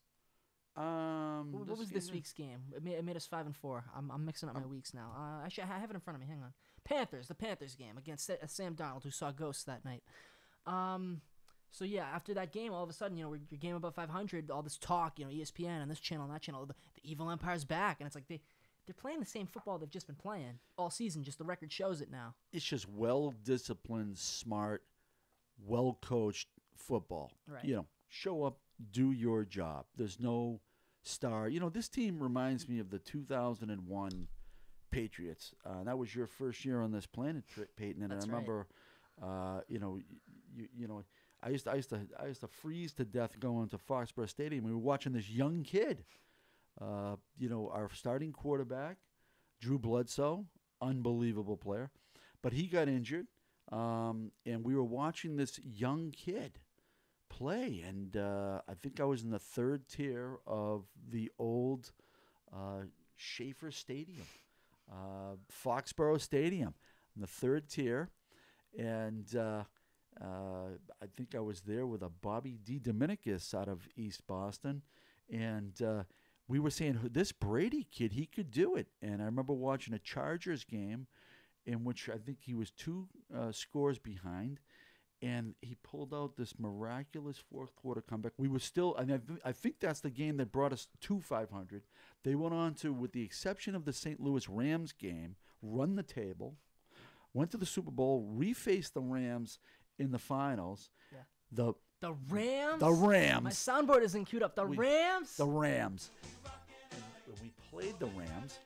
Um, What, what was game this is- week's game? It made, it made us five and four. I'm, I'm mixing up my Um, weeks now. Uh, actually, I have it in front of me. Hang on. Panthers. The Panthers game against Sa- uh, Sam Darnold, who saw ghosts that night. Um. So yeah, after that game, all of a sudden, you know, we're, your game above five hundred. All this talk, you know, E S P N and this channel and that channel. The, the evil empire's back, and it's like they they're playing the same football they've just been playing all season. Just the record shows it now. It's just well disciplined, smart, well coached football. Right. You know, show up, do your job. There's no star. You know, this team reminds me of the two thousand one Patriots. Uh, that was your first year on this planet, Tri- Peyton, and That's I right. remember, uh, you know, you, you know, I used to, I used to I used to freeze to death going to Foxborough Stadium. We were watching this young kid. Uh, you know, our starting quarterback, Drew Bledsoe, unbelievable player, but he got injured, um, and we were watching this young kid play, and uh, I think I was in the third tier of the old uh, Schaefer Stadium, uh, Foxborough Stadium, in the third tier, and uh, uh, I think I was there with a Bobby D. Dominicus out of East Boston, and uh, we were saying, this Brady kid, he could do it. And I remember watching a Chargers game, in which I think he was two uh, scores behind, and he pulled out this miraculous fourth quarter comeback. We were still, and I, th- I think that's the game that brought us to five hundred. They went on to, with the exception of the Saint Louis Rams game, run the table, went to the Super Bowl, refaced the Rams in the finals. Yeah. The The Rams? The Rams. My soundboard isn't queued up. The We- Rams? The Rams. And we played the Rams,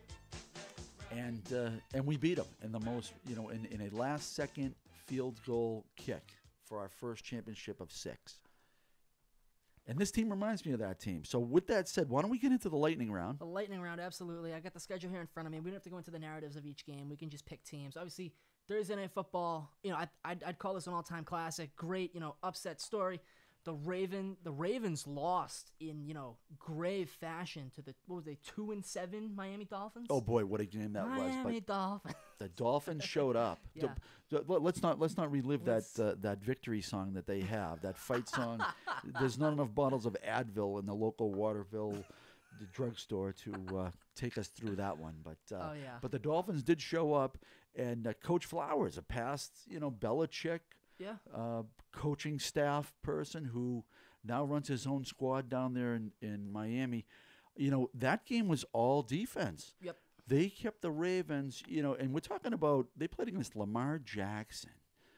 and uh, and we beat them in the most, you know, in, in a last-second field goal kick for our first championship of six. And this team reminds me of that team. So with that said, why don't we get into the lightning round? The lightning round, absolutely. I got the schedule here in front of me. We don't have to go into the narratives of each game. We can just pick teams. Obviously, Thursday Night Football, you know, I, I'd, I'd call this an all-time classic. Great, you know, upset story. The Raven, the Ravens lost in, you know, grave fashion to the, what was they, two and seven Miami Dolphins? Oh boy, what a game that Miami was! Dolphins. But the Dolphins showed up. Yeah. So, so, let's not let's not relive Let's- that uh, that victory song that they have. That fight song. There's not enough bottles of Advil in the local Waterville the drugstore to uh, take us through that one. But uh, Oh, yeah. but the Dolphins did show up, and uh, Coach Flowers, a past you know Belichick Yeah. uh, coaching staff person who now runs his own squad down there in, in Miami. You know, that game was all defense. Yep. They kept the Ravens, you know, and we're talking about they played against Lamar Jackson,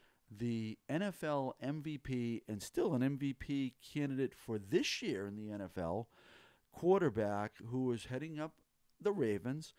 the N F L M V P and still an M V P candidate for this year in the N F L, quarterback who was heading up the Ravens.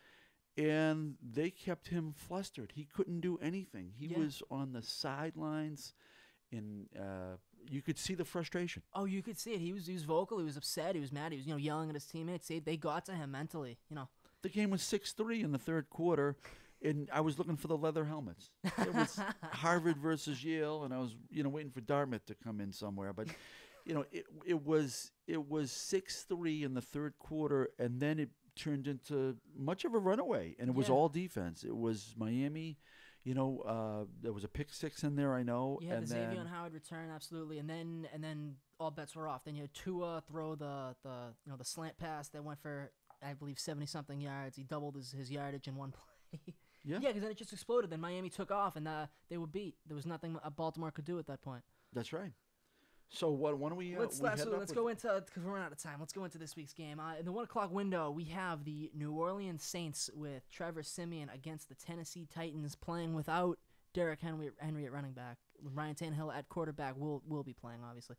And they kept him flustered. He couldn't do anything. He Yeah. was on the sidelines, and uh, you could see the frustration. Oh, you could see it. He was he was vocal. He was upset. He was mad. He was, you know, yelling at his teammates. They, they got to him mentally, you know. The game was six three in the third quarter, and I was looking for the leather helmets. It was Harvard versus Yale, and I was, you know, waiting for Dartmouth to come in somewhere. But, you know, it it was it was six three in the third quarter, and then it turned into much of a runaway, and it was Yeah. all defense. It was Miami. You know, uh, there was a pick six in there, I know. Yeah, and the then, Xavier and Howard return, absolutely, and then and then all bets were off. Then you had Tua throw the the you know the slant pass that went for I believe seventy something yards. He doubled his, his yardage in one play. Yeah. yeah, because then it just exploded. Then Miami took off, and uh, they were beat. There was nothing uh, Baltimore could do at that point. That's right. So what? Why don't we? Uh, Let's we let's, head up let's with- go into because we're out of time. Let's go into this week's game. Uh, in the one o'clock window, we have the New Orleans Saints with Trevor Siemian against the Tennessee Titans, playing without Derrick Henry, Henry at running back. Ryan Tannehill at quarterback will will be playing, obviously.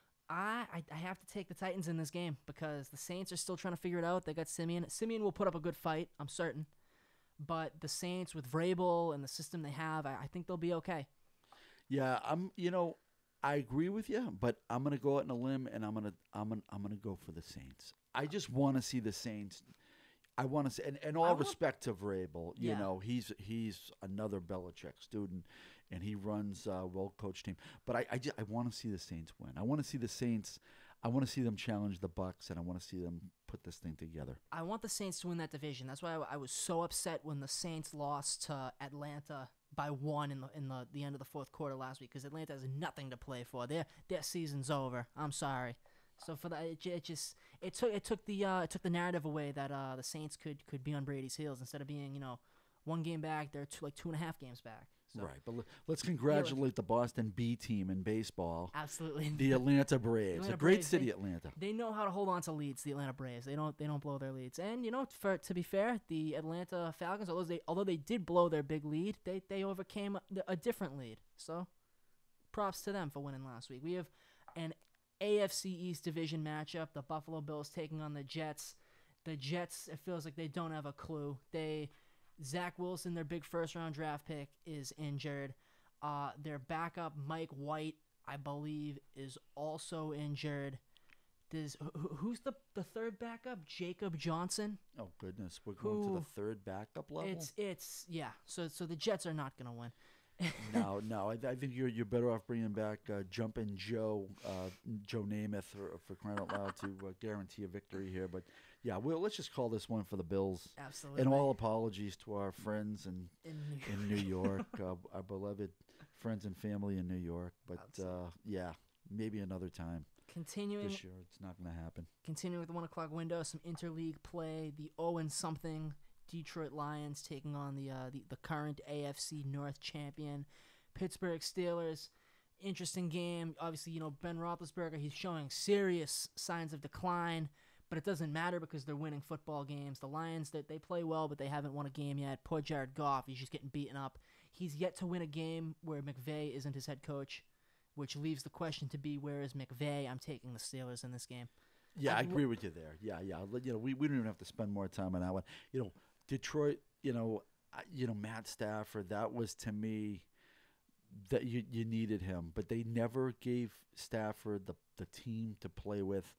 I, I I have to take the Titans in this game because the Saints are still trying to figure it out. They got Siemian. Siemian will put up a good fight, I'm certain. But the Saints with Vrabel and the system they have, I, I think they'll be okay. Yeah, I'm. You know, I agree with you, but I'm gonna go out on a limb, and I'm gonna I'm gonna I'm gonna go for the Saints. I just want to see the Saints. I want to see, and, and all want- respect to Vrabel, you Yeah. know, he's he's another Belichick student, and he runs a well-coached team. But I I, just, I want to see the Saints win. I want to see the Saints. I want to see them challenge the Bucks, and I want to see them put this thing together. I want the Saints to win that division. That's why I, I was so upset when the Saints lost to Atlanta by one in the in the, the end of the fourth quarter last week because Atlanta has nothing to play for. Their their season's over. I'm sorry. So for that, it, it just it took it took the uh, it took the narrative away that uh, the Saints could could be on Brady's heels instead of being you know one game back. They're two, like two and a half games back. So, Right, but le- let's congratulate the Boston B team in baseball, absolutely. the Atlanta Braves, Atlanta a great Braves, city, they- Atlanta. They know how to hold on to leads. The Atlanta Braves. They don't. They don't blow their leads. And you know, for to be fair, the Atlanta Falcons, although they although they did blow their big lead, they they overcame a, a different lead. So, props to them for winning last week. We have an A F C East division matchup. The Buffalo Bills taking on the Jets. The Jets. It feels like they don't have a clue. They Zach Wilson, their big first round draft pick, is injured. Uh, their backup, Mike White, I believe, is also injured. Does who, who's the the third backup? Jacob Johnson. Oh goodness, we're going to Who- the third backup level. It's it's yeah. So so the Jets are not gonna win. no, no. I, I think you're you're better off bringing back uh, Jumpin' Joe, uh, Joe Namath, for, for crying out loud, to uh, guarantee a victory here. But yeah, well, let's just call this one for the Bills. Absolutely. And all apologies to our friends in In New in New York, uh, our beloved friends and family in New York. But uh, yeah, maybe another time. Continuing This year, it's not going to happen. continuing with the one o'clock window, some interleague play. The zero and something Detroit Lions taking on the, uh, the the current A F C North champion Pittsburgh Steelers. Interesting game. Obviously, you know, Ben Roethlisberger, he's showing serious signs of decline, but it doesn't matter because they're winning football games. The Lions, that they play well, but they haven't won a game yet. Poor Jared Goff, he's just getting beaten up. He's yet to win a game where McVay isn't his head coach, which leaves the question to be, where is McVay? I'm taking the Steelers in this game. Yeah, I I- agree with you there. Yeah, yeah. Let- You know, we, we don't even have to spend more time on that one. You know, Detroit. You know, I- you know Matt Stafford. That was to me that you you needed him, but they never gave Stafford the the team to play with.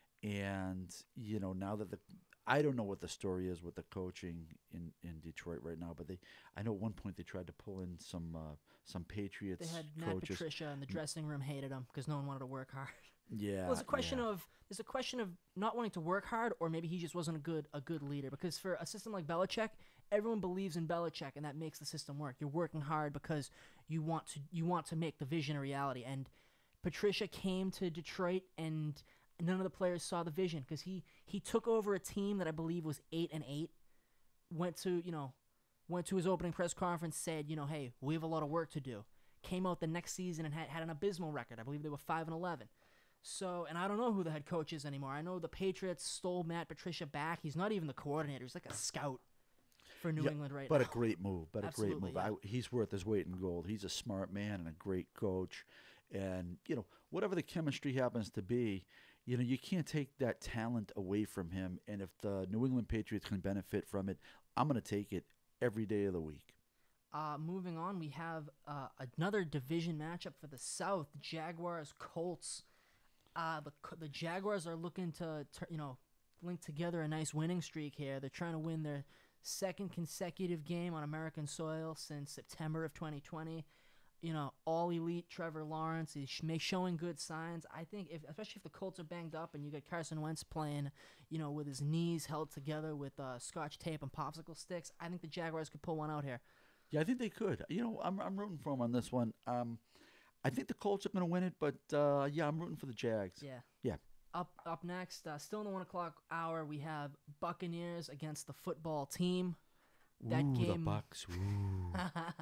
And you know, now that the I don't know what the story is with the coaching in, in Detroit right now, but they I know at one point they tried to pull in some uh, some Patriots They had Matt coaches. Patricia in the dressing room, hated him because no one wanted to work hard. Yeah, Well, it's a question yeah. of it's a question of not wanting to work hard, or maybe he just wasn't a good a good leader. Because for a system like Belichick, everyone believes in Belichick, and that makes the system work. You're working hard because you want to you want to make the vision a reality. And Patricia came to Detroit, and none of the players saw the vision because he he took over a team that I believe was eight and eight. Went to you know, went to his opening press conference, said you know, hey, we have a lot of work to do. Came out the next season and had, had an abysmal record. I believe they were five and eleven. So, and I don't know who the head coach is anymore. I know the Patriots stole Matt Patricia back. He's not even the coordinator. He's like a scout for New Yeah, England right but now. a great move. But a great Absolutely, move. yeah. I, he's worth his weight in gold. He's a smart man and a great coach. And, you know, whatever the chemistry happens to be, you know, you can't take that talent away from him. And if the New England Patriots can benefit from it, I'm going to take it every day of the week. Uh, moving on, we have uh, another division matchup for the South: Jaguars Colts. Uh, the the Jaguars are looking to tur- you know link together a nice winning streak here. They're trying to win their second consecutive game on American soil since September of twenty twenty. You know, all elite Trevor Lawrence is sh- may showing good signs. I think, if especially if the Colts are banged up and you got Carson Wentz playing, you know, with his knees held together with uh, scotch tape and popsicle sticks, I think the Jaguars could pull one out here. Yeah, I think they could. You know, I'm I'm rooting for them on this one. Um, I think the Colts are going to win it, but uh, yeah, I'm rooting for the Jags. Yeah. Yeah. Up up next, uh, still in the one o'clock hour, we have Buccaneers against the football team. That Ooh, the game. Bucks. Ooh.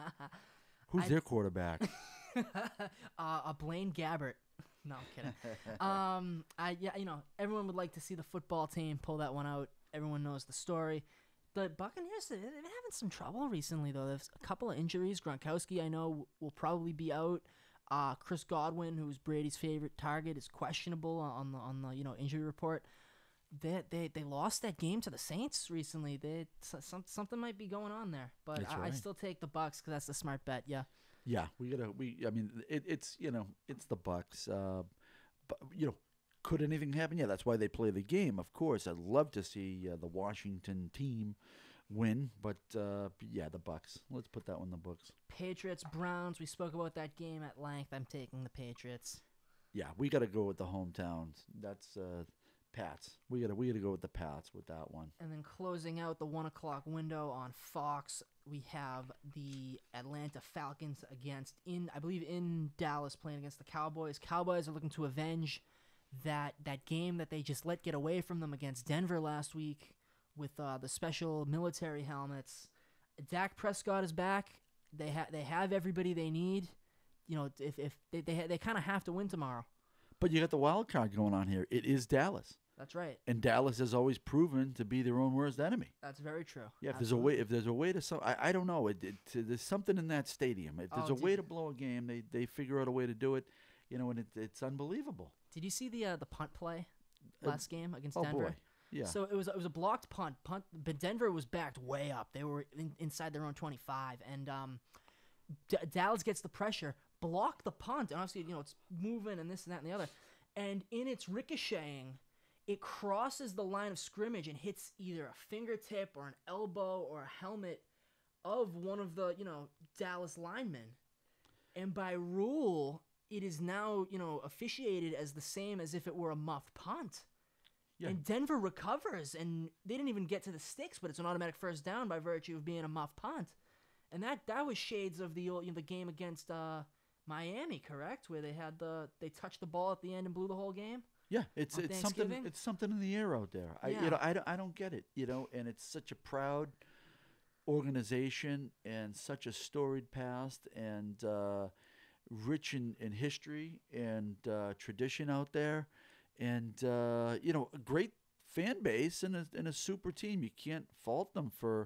Who's I- their quarterback? uh, a Blaine Gabbert. No, I'm kidding. um, I yeah, you know, everyone would like to see the football team pull that one out. Everyone knows the story. The Buccaneers, they've been having some trouble recently, though. There's a couple of injuries. Gronkowski, I know, will probably be out. Uh, Chris Godwin, who's Brady's favorite target, is questionable on the on the you know injury report. They they they lost that game to the Saints recently. They some something might be going on there, but That's I, I right. still take the Bucks because that's the smart bet. Yeah. Yeah, we gotta. We. I mean, it, it's you know, it's the Bucks. Uh, but you know, could anything happen? Yeah, that's why they play the game. Of course, I'd love to see uh, the Washington team win, but uh, yeah, the Bucks. Let's put that one in the books. Patriots Browns. We spoke about that game at length. I'm taking the Patriots. Yeah, we got to go with the hometowns. That's uh, Pats. We got to we got to go with the Pats with that one. And then closing out the one o'clock window on Fox, we have the Atlanta Falcons against in I believe in Dallas playing against the Cowboys. Cowboys are looking to avenge that that game that they just let get away from them against Denver last week with uh, the special military helmets. Dak Prescott is back. They have they have everybody they need. You know, if if they they, ha- they kind of have to win tomorrow. But you got the wild card going on here. It is Dallas, That's right. and Dallas has always proven to be their own worst enemy. That's very true. Yeah, if there's a way, if there's a way to, so I, I don't know. It, it, there's something in that stadium. If there's Oh, a way did- to blow a game, they they figure out a way to do it. You know, and it, it's unbelievable. Did you see the uh, the punt play Uh, last game against Oh Denver? boy, yeah. So it was it was a blocked punt. Punt, but Denver was backed way up. They were in, inside their own twenty-five, and um, D- Dallas gets the pressure, block the punt, and obviously you know it's moving and this and that and the other, and in its ricocheting, it crosses the line of scrimmage and hits either a fingertip or an elbow or a helmet of one of the you know Dallas linemen, and by rule, it is now you know officiated as the same as if it were a muffed punt. Yeah. And Denver recovers, and they didn't even get to the sticks, but it's an automatic first down by virtue of being a muff punt. And that, that was shades of the old, you know, the game against uh, Miami, correct? Where they had the they touched the ball at the end and blew the whole game. Yeah, it's on it's something Thanksgiving? it's something in the air out there. I Yeah. you know I, don't- I don't get it. You know, and it's such a proud organization and such a storied past and uh, rich in, in history and uh, tradition out there, and uh, you know, a great fan base and a, and a super team. You can't fault them for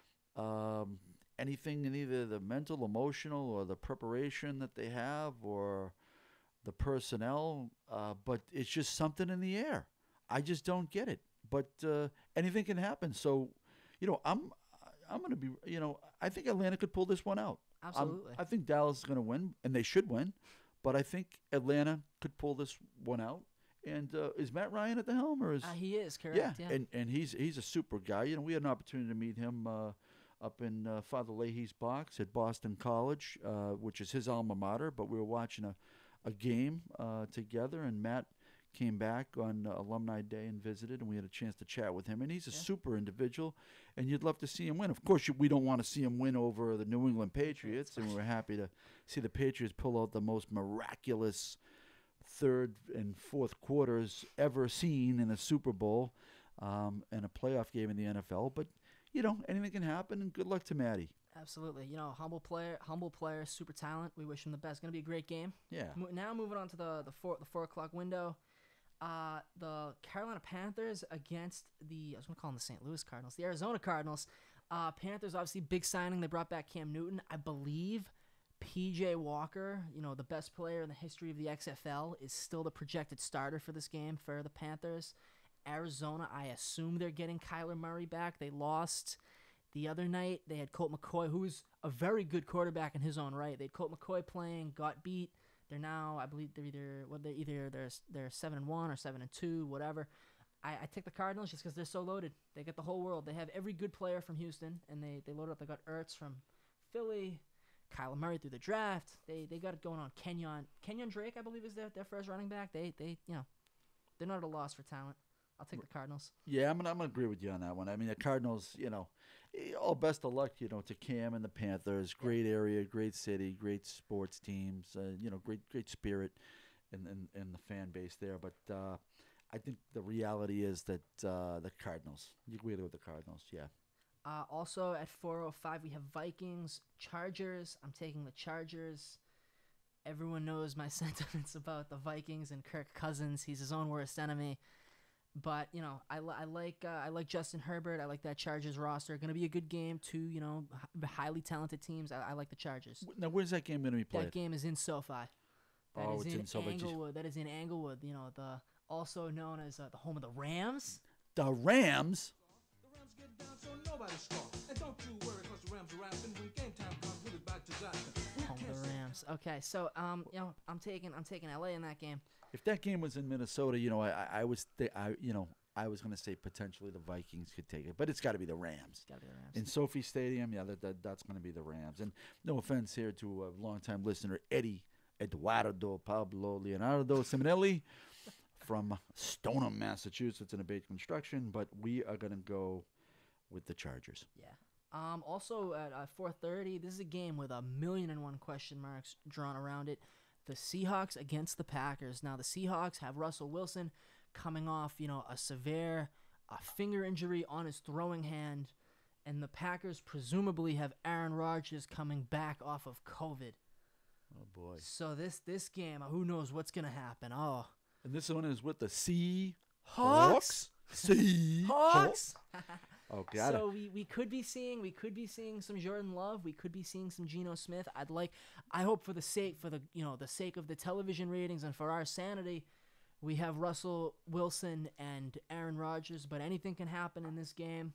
um, anything in either the mental, emotional, or the preparation that they have, or the personnel. Uh, but it's just something in the air. I just don't get it. But uh, anything can happen. So, you know, I'm I'm going to be, you know, I think Atlanta could pull this one out. Absolutely. I'm, I think Dallas is going to win, and they should win. But I think Atlanta could pull this one out. And uh, is Matt Ryan at the helm, or is Uh, he is correct. yeah, Yeah. and and he's he's a super guy. You know, we had an opportunity to meet him uh, up in uh, Father Leahy's box at Boston College, uh, which is his alma mater. But we were watching a a game uh, together, and Matt came back on uh, Alumni Day and visited, and we had a chance to chat with him. And he's a Yeah. super individual, and you'd love to see him win. Of course, you, we don't want to see him win over the New England Patriots, and we're happy to see the Patriots pull out the most miraculous third and fourth quarters ever seen in a Super Bowl um, and a playoff game in the N F L. But, you know, anything can happen, and good luck to Matty. Absolutely. You know, humble player, humble player, super talent. We wish him the best. Going to be a great game. Yeah. Mo- now moving on to the the four the four o'clock window. Uh, the Carolina Panthers against the I was going to call them the Saint Louis Cardinals, the Arizona Cardinals. Uh, Panthers obviously big signing. They brought back Cam Newton. I believe P J Walker, you know, the best player in the history of the X F L, is still the projected starter for this game for the Panthers. Arizona, I assume they're getting Kyler Murray back. They lost the other night. They had Colt McCoy, who is a very good quarterback in his own right. They had Colt McCoy playing, got beat. They're now, I believe, they're either well, they're either they're they're seven and one or seven and two, whatever. I, I take the Cardinals just because they're so loaded. They get the whole world. They have every good player from Houston, and they they load up. They got Ertz from Philly, Kyler Murray through the draft. They they got it going on. Kenyon Kenyon Drake, I believe, is their their first running back. They they you know, they're not at a loss for talent. I'll take the Cardinals. Yeah, I'm gonna, I'm gonna agree with you on that one. I mean, the Cardinals, you know, eh, all best of luck, you know, to Cam and the Panthers. Great area, great city, great sports teams. Uh, you know, great great spirit, and and and the fan base there. But uh, I think the reality is that uh, the Cardinals. You agree with the Cardinals? Yeah. Uh, also at four oh five, we have Vikings, Chargers. I'm taking the Chargers. Everyone knows my sentiments about the Vikings and Kirk Cousins. He's his own worst enemy. But, you know, I, li- I like uh, I like Justin Herbert. I like that Chargers roster. Going to be a good game. Two, you know, h- highly talented teams. I, I like the Chargers. Now, where's that game going to be played? That game is in SoFi. That Oh, is it's in, in SoFi. Just- Englewood. That is in Englewood. You know, the also known as uh, the home of the Rams. The Rams. The Rams get down so nobody scoffs. And don't you worry, cause the Rams are rapping. When game time comes, we'll be back to Jackson. We Home can't of the Rams. Okay, so um, you know, I'm taking I'm taking L A in that game. If that game was in Minnesota, you know, I I, I was th- I you know. I was going to say potentially the Vikings could take it, but it's got to be the Rams. Gotta be the Rams. In SoFi Stadium, yeah, that, that that's going to be the Rams. And no offense here to a longtime listener, Eddie Eduardo Pablo Leonardo Simonelli from Stoneham, Massachusetts, in Abate Construction, but we are going to go with the Chargers. Yeah. Um. Also at uh, four thirty, this is a game with a million and one question marks drawn around it. The Seahawks against the Packers. Now the Seahawks have Russell Wilson coming off, you know, a severe a finger injury on his throwing hand, and the Packers presumably have Aaron Rodgers coming back off of COVID. Oh, boy. So this this game, who knows what's gonna happen? Oh, And this one is with the Seahawks. Hawks. Seahawks. Hawks. Oh, got So it. we, we could be seeing we could be seeing some Jordan Love. We could be seeing some Geno Smith. I'd like I hope for the sake for the you know the sake of the television ratings and for our sanity, we have Russell Wilson and Aaron Rodgers. But anything can happen in this game.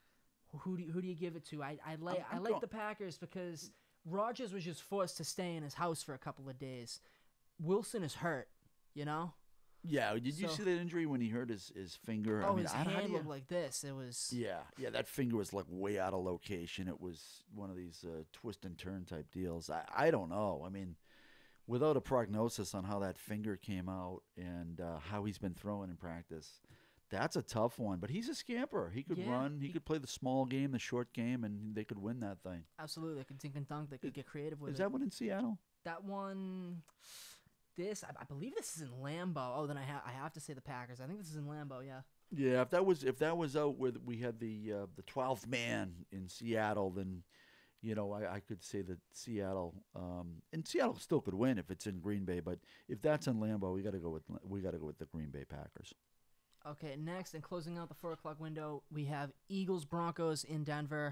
Who do you, who do you give it to? I I like I'm- I I'm like go- the Packers because Rodgers was just forced to stay in his house for a couple of days. Wilson is hurt, you know. Yeah, did you So- see that injury when he hurt his, his finger? Oh, I mean, his I- how do hand you- looked like this. It was. Yeah, yeah, that finger was like way out of location. It was one of these uh, twist and turn type deals. I, I don't know. I mean, without a prognosis on how that finger came out and uh, how he's been throwing in practice, that's a tough one. But he's a scamper. He could Yeah, run. He, he- could play the small game, the short game, and they could win that thing. Absolutely, they could dink and dunk. They could get creative with Is it. that one in Seattle? That one, this, I, I believe this is in Lambeau. Oh, then I have I have to say the Packers. I think this is in Lambeau. Yeah. Yeah, if that was if that was out where we had the uh, the twelfth man in Seattle, then you know I, I could say that Seattle um, and Seattle still could win if it's in Green Bay. But if that's in Lambeau, we got to go with we got to go with the Green Bay Packers. Okay, next and closing out the four o'clock window, we have Eagles Broncos in Denver.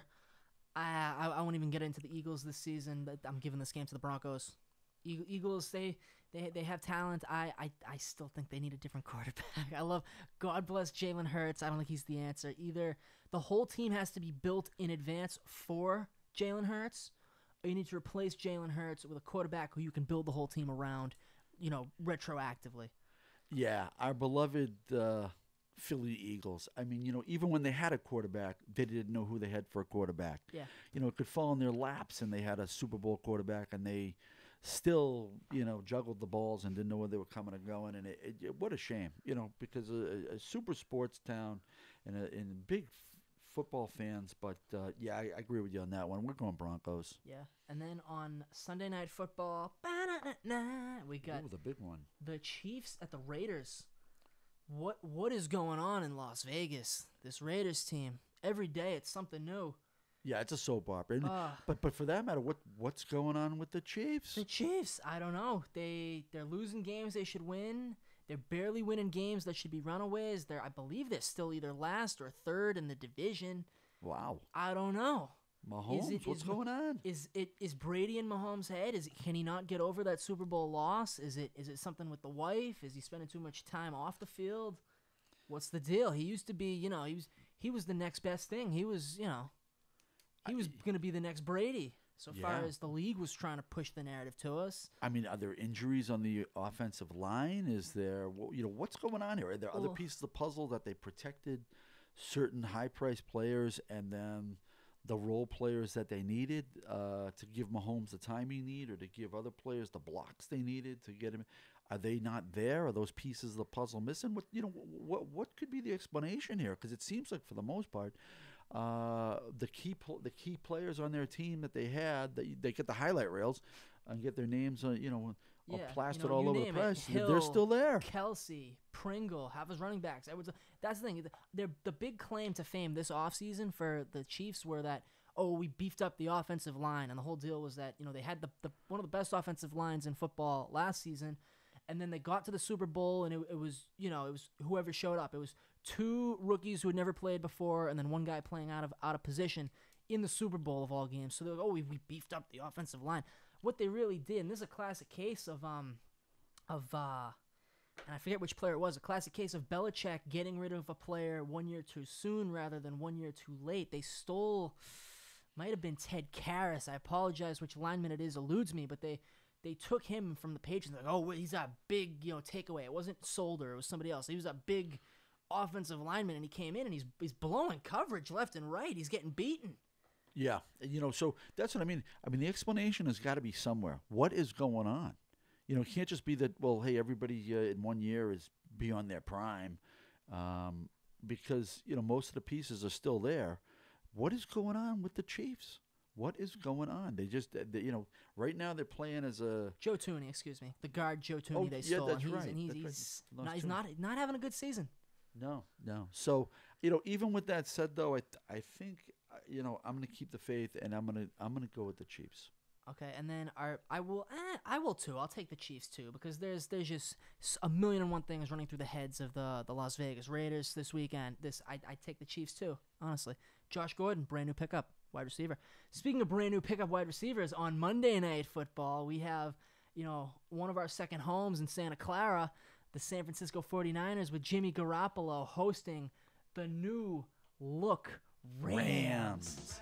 I, I I won't even get into the Eagles this season. But I'm giving this game to the Broncos. E- Eagles, they, they they have talent. I, I I still think they need a different quarterback. I love, God bless Jalen Hurts. I don't think he's the answer either. The whole team has to be built in advance for Jalen Hurts, or you need to replace Jalen Hurts with a quarterback who you can build the whole team around, you know, retroactively. Yeah, our beloved uh, Philly Eagles. I mean, you know, even when they had a quarterback, they didn't know who they had for a quarterback. Yeah. You know, it could fall in their laps, and they had a Super Bowl quarterback, and they still, you know, juggled the balls and didn't know where they were coming and going. And it, it, it- what a shame, you know, because a, a super sports town and, a, and big f- football fans. But, uh, yeah, I, I agree with you on that one. We're going Broncos. Yeah. And then on Sunday Night Football, ba-da-da-da, we got Ooh, the big one. the Chiefs at the Raiders. What What is going on in Las Vegas? This Raiders team. Every day it's something new. Yeah, it's a soap opera. And, Ah. but but for that matter, what what's going on with the Chiefs? The Chiefs, I don't know. They they're losing games they should win. They're barely winning games that should be runaways. They're I believe they're still either last or third in the division. Wow. I don't know. Mahomes, it- what's is- going on? Is it is Brady in Mahomes' head? Is it, can he not get over that Super Bowl loss? Is it is it something with the wife? Is he spending too much time off the field? What's the deal? He used to be, you know, he was he was the next best thing. He was, you know, he was going to be the next Brady. So far Yeah. as the league was trying to push the narrative to us. I mean, are there injuries on the offensive line? Is there, wh- you know, what's going on here? Are there other Well- pieces of the puzzle that they protected certain high-priced players and then the role players that they needed uh, to give Mahomes the time he need, or to give other players the blocks they needed to get him? Are they not there? Are those pieces of the puzzle missing? What you know, what what could be the explanation here? Because it seems like for the most part, uh, the key pl- the key players on their team that they had, they, they get the highlight reels and get their names, uh, you know, all Yeah, plastered you know, all you over the name it. press. Hill, They're still there. Kelsey, Pringle, half his running backs. Edwards. That's the thing. They're, the big claim to fame this offseason for the Chiefs were that, oh, we beefed up the offensive line. And the whole deal was that, you know, they had the, the one of the best offensive lines in football last season. And then they got to the Super Bowl, and it, it was, you know, it was whoever showed up. It was two rookies who had never played before, and then one guy playing out of out of position in the Super Bowl of all games. So they're like, oh, we, we beefed up the offensive line. What they really did, and this is a classic case of um of uh, and I forget which player it was, a classic case of Belichick getting rid of a player one year too soon rather than one year too late. They stole, might have been Ted Karras. I apologize which lineman it is, eludes me, but they. They took him from the Patriots. Like, oh, well, he's a big, you know, takeaway. It wasn't Solder. It was somebody else. He was a big offensive lineman, and he came in, and he's he's blowing coverage left and right. He's getting beaten. Yeah, you know, so that's what I mean. I mean, the explanation has got to be somewhere. What is going on? You know, it can't just be that, well, hey, everybody uh, in one year is beyond their prime, um, because, you know, most of the pieces are still there. What is going on with the Chiefs? What is going on? They just, they, you know, right now they're playing as a. Joe Tooney, excuse me, the guard Joe Tooney. Oh, they yeah, stole. that's and he's, right. And he's, That's right. he's, Lost not, he's Tooney. not not having a good season. No, no. So, you know, even with that said, though, I, I think, uh, you know, I'm going to keep the faith, and I'm going to, I'm going to go with the Chiefs. Okay, and then our I will eh, I will too. I'll take the Chiefs too because there's there's just s- a million and one things running through the heads of the the Las Vegas Raiders this weekend. This I I take the Chiefs too. Honestly, Josh Gordon, brand new pickup wide receiver. Speaking of brand new pickup wide receivers, on Monday Night Football we have, you know, one of our second homes in Santa Clara, the San Francisco forty-niners with Jimmy Garoppolo hosting the new look Rams. Rams.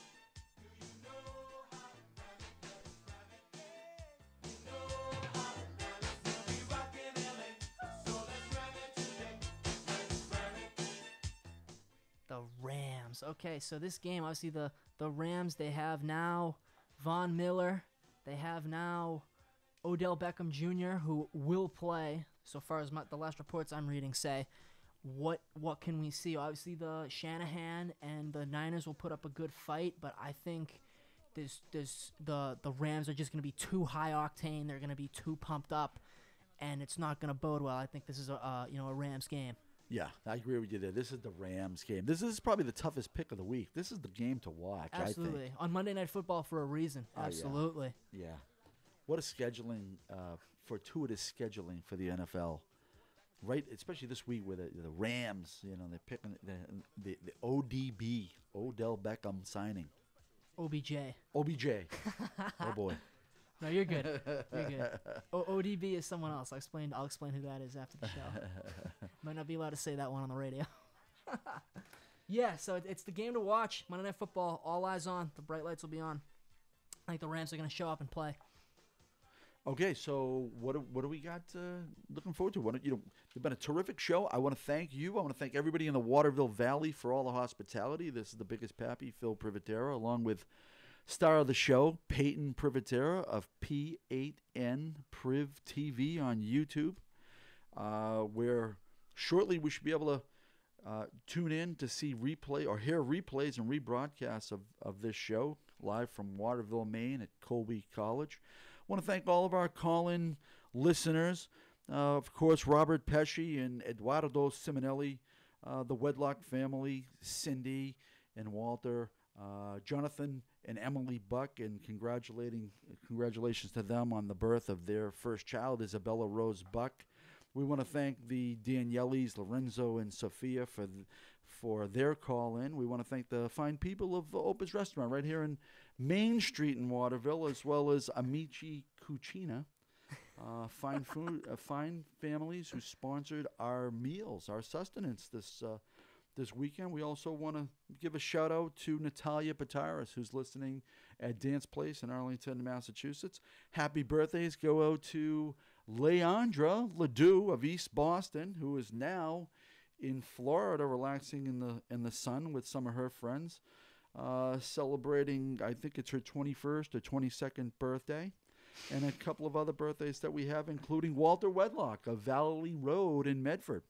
The Rams. Okay, so this game, obviously the, the Rams, they have now Von Miller. They have now Odell Beckham Junior, who will play, so far as my, the last reports I'm reading say. What what can we see? Obviously, the Shanahan and the Niners will put up a good fight, but I think there's, there's the, the Rams are just going to be too high octane. They're going to be too pumped up. and it's not going to bode well. I think this is a uh, you know a Rams game. Yeah, I agree with you there. This is the Rams game. This is probably the toughest pick of the week. This is the game to watch, Absolutely. I think. On Monday Night Football for a reason. Oh, yeah. Absolutely. Yeah. What a scheduling, uh, fortuitous scheduling for the N F L. Right, especially this week with the, the Rams, you know, they're picking the, the, the O D B, Odell Beckham signing. O B J. O B J. Oh, boy. No, you're good. You're good. O- ODB is someone else. I'll explain, I'll explain who that is after the show. Might not be allowed to say that one on the radio. Yeah, so it, it's the game to watch. Monday Night Football, all eyes on. The bright lights will be on. I think the Rams are going to show up and play. Okay, so what do, what do we got uh, looking forward to? What, do- you know, it's been a terrific show. I want to thank you. I want to thank everybody in the Waterville Valley for all the hospitality. This is the biggest pappy, Phil Privitera, along with star of the show, Payton Privatera of P eight N Priv T V on YouTube, uh, where shortly we should be able to uh, tune in to see replay or hear replays and rebroadcasts of, of this show live from Waterville, Maine at Colby College. I want to thank all of our call-in listeners. Uh, of course, Robert Pesci and Eduardo Simonelli, uh, the Wedlock family, Cindy and Walter, uh, Jonathan and Emily Buck, and congratulating congratulations to them on the birth of their first child, Isabella Rose Buck. We want to thank the Danielles, Lorenzo, and Sophia for th- for their call-in. We want to thank the fine people of Opa's Restaurant right here in Main Street in Waterville, as well as Amici Cucina, uh, fine food, uh, fine families who sponsored our meals, our sustenance this uh, this weekend. We also want to give a shout out to Natalia Pataris, who's listening at Dance Place in Arlington, Massachusetts. Happy birthdays go out to Leandra Ledoux of East Boston, who is now in Florida relaxing in the in the sun with some of her friends, uh, celebrating, I think it's her twenty-first or twenty-second birthday, and a couple of other birthdays that we have, including Walter Wedlock of Valley Road in Medford.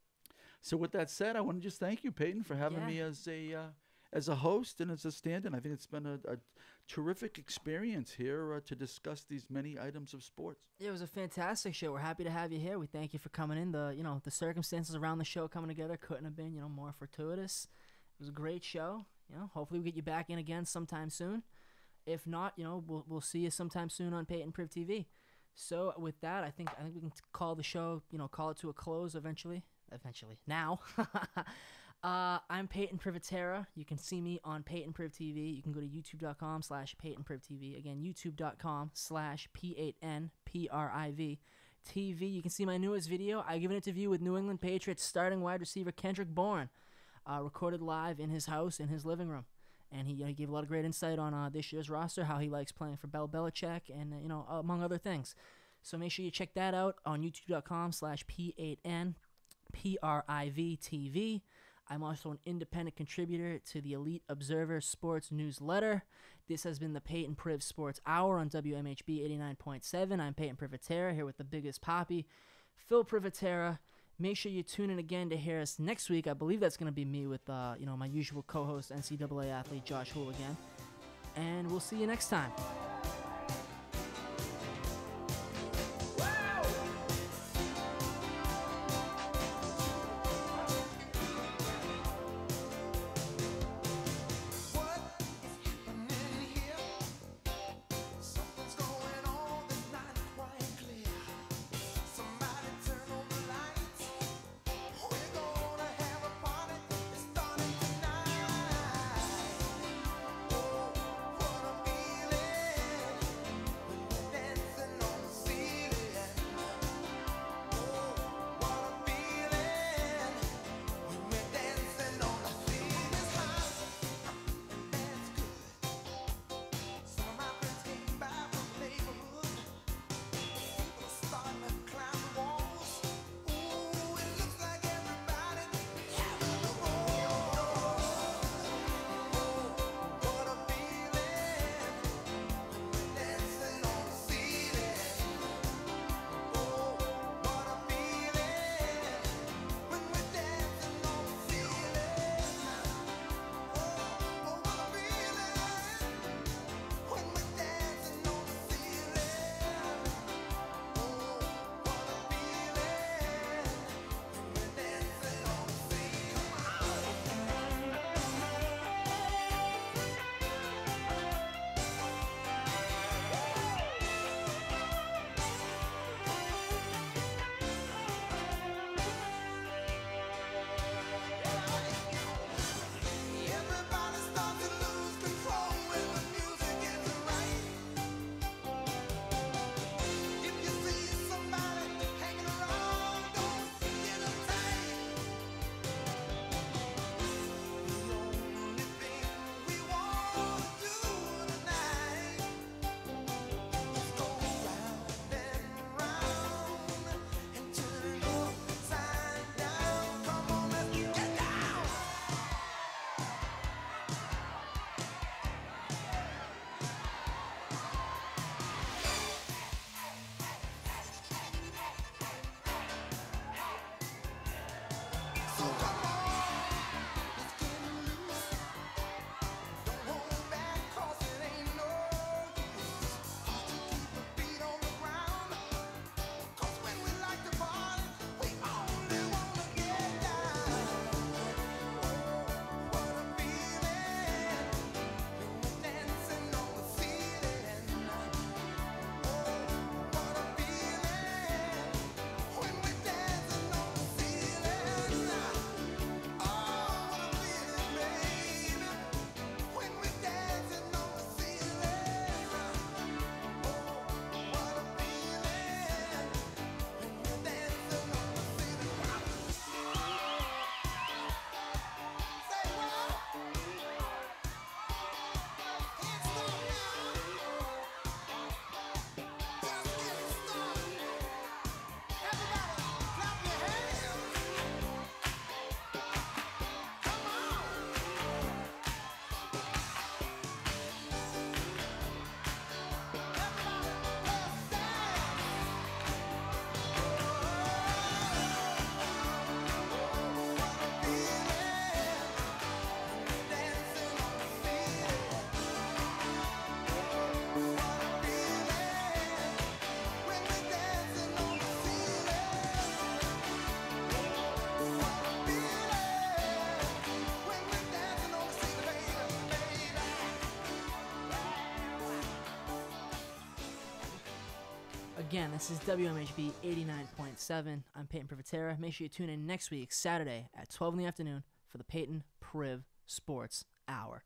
So with that said, I want to just thank you, Payton, for having Yeah. me as a uh, as a host and as a stand-in. I think it's been a, a terrific experience here uh, to discuss these many items of sports. It was a fantastic show. We're happy to have you here. We thank you for coming in. The you know the circumstances around the show coming together couldn't have been you know more fortuitous. It was a great show. You know, hopefully we get you back in again sometime soon. If not, you know, we'll we'll see you sometime soon on Payton Priv T V. So with that, I think I think we can call the show. You know, call it to a close eventually. Eventually, now. Uh, I'm Payton Privatera. You can see me on Payton Priv T V. You can go to youtube.com slash Payton Priv TV. Again, youtube.com slash P8N P-R-I-V T V. You can see my newest video. I give an interview with New England Patriots starting wide receiver Kendrick Bourne, uh, recorded live in his house, in his living room. And he, uh, gave a lot of great insight on uh, this year's roster, how he likes playing for Bill Belichick, and, uh, you know, among other things. So make sure you check that out on youtube.com slash P8N P-R-I-V T V. I'm also an independent contributor to the Elite Observer Sports newsletter. This has been the Payton Priv Sports Hour on W M H B eighty-nine point seven. I'm Payton Privatera here with the biggest poppy, Phil Privitera. Make sure you tune in again to hear us next week. I believe that's going to be me with uh, you know my usual co-host, N C double A athlete Josh Hooligan. And we'll see you next time. Again, this is W M H B eighty-nine point seven. I'm Payton Privitera. Make sure you tune in next week, Saturday at twelve in the afternoon for the Payton Priv Sports Hour.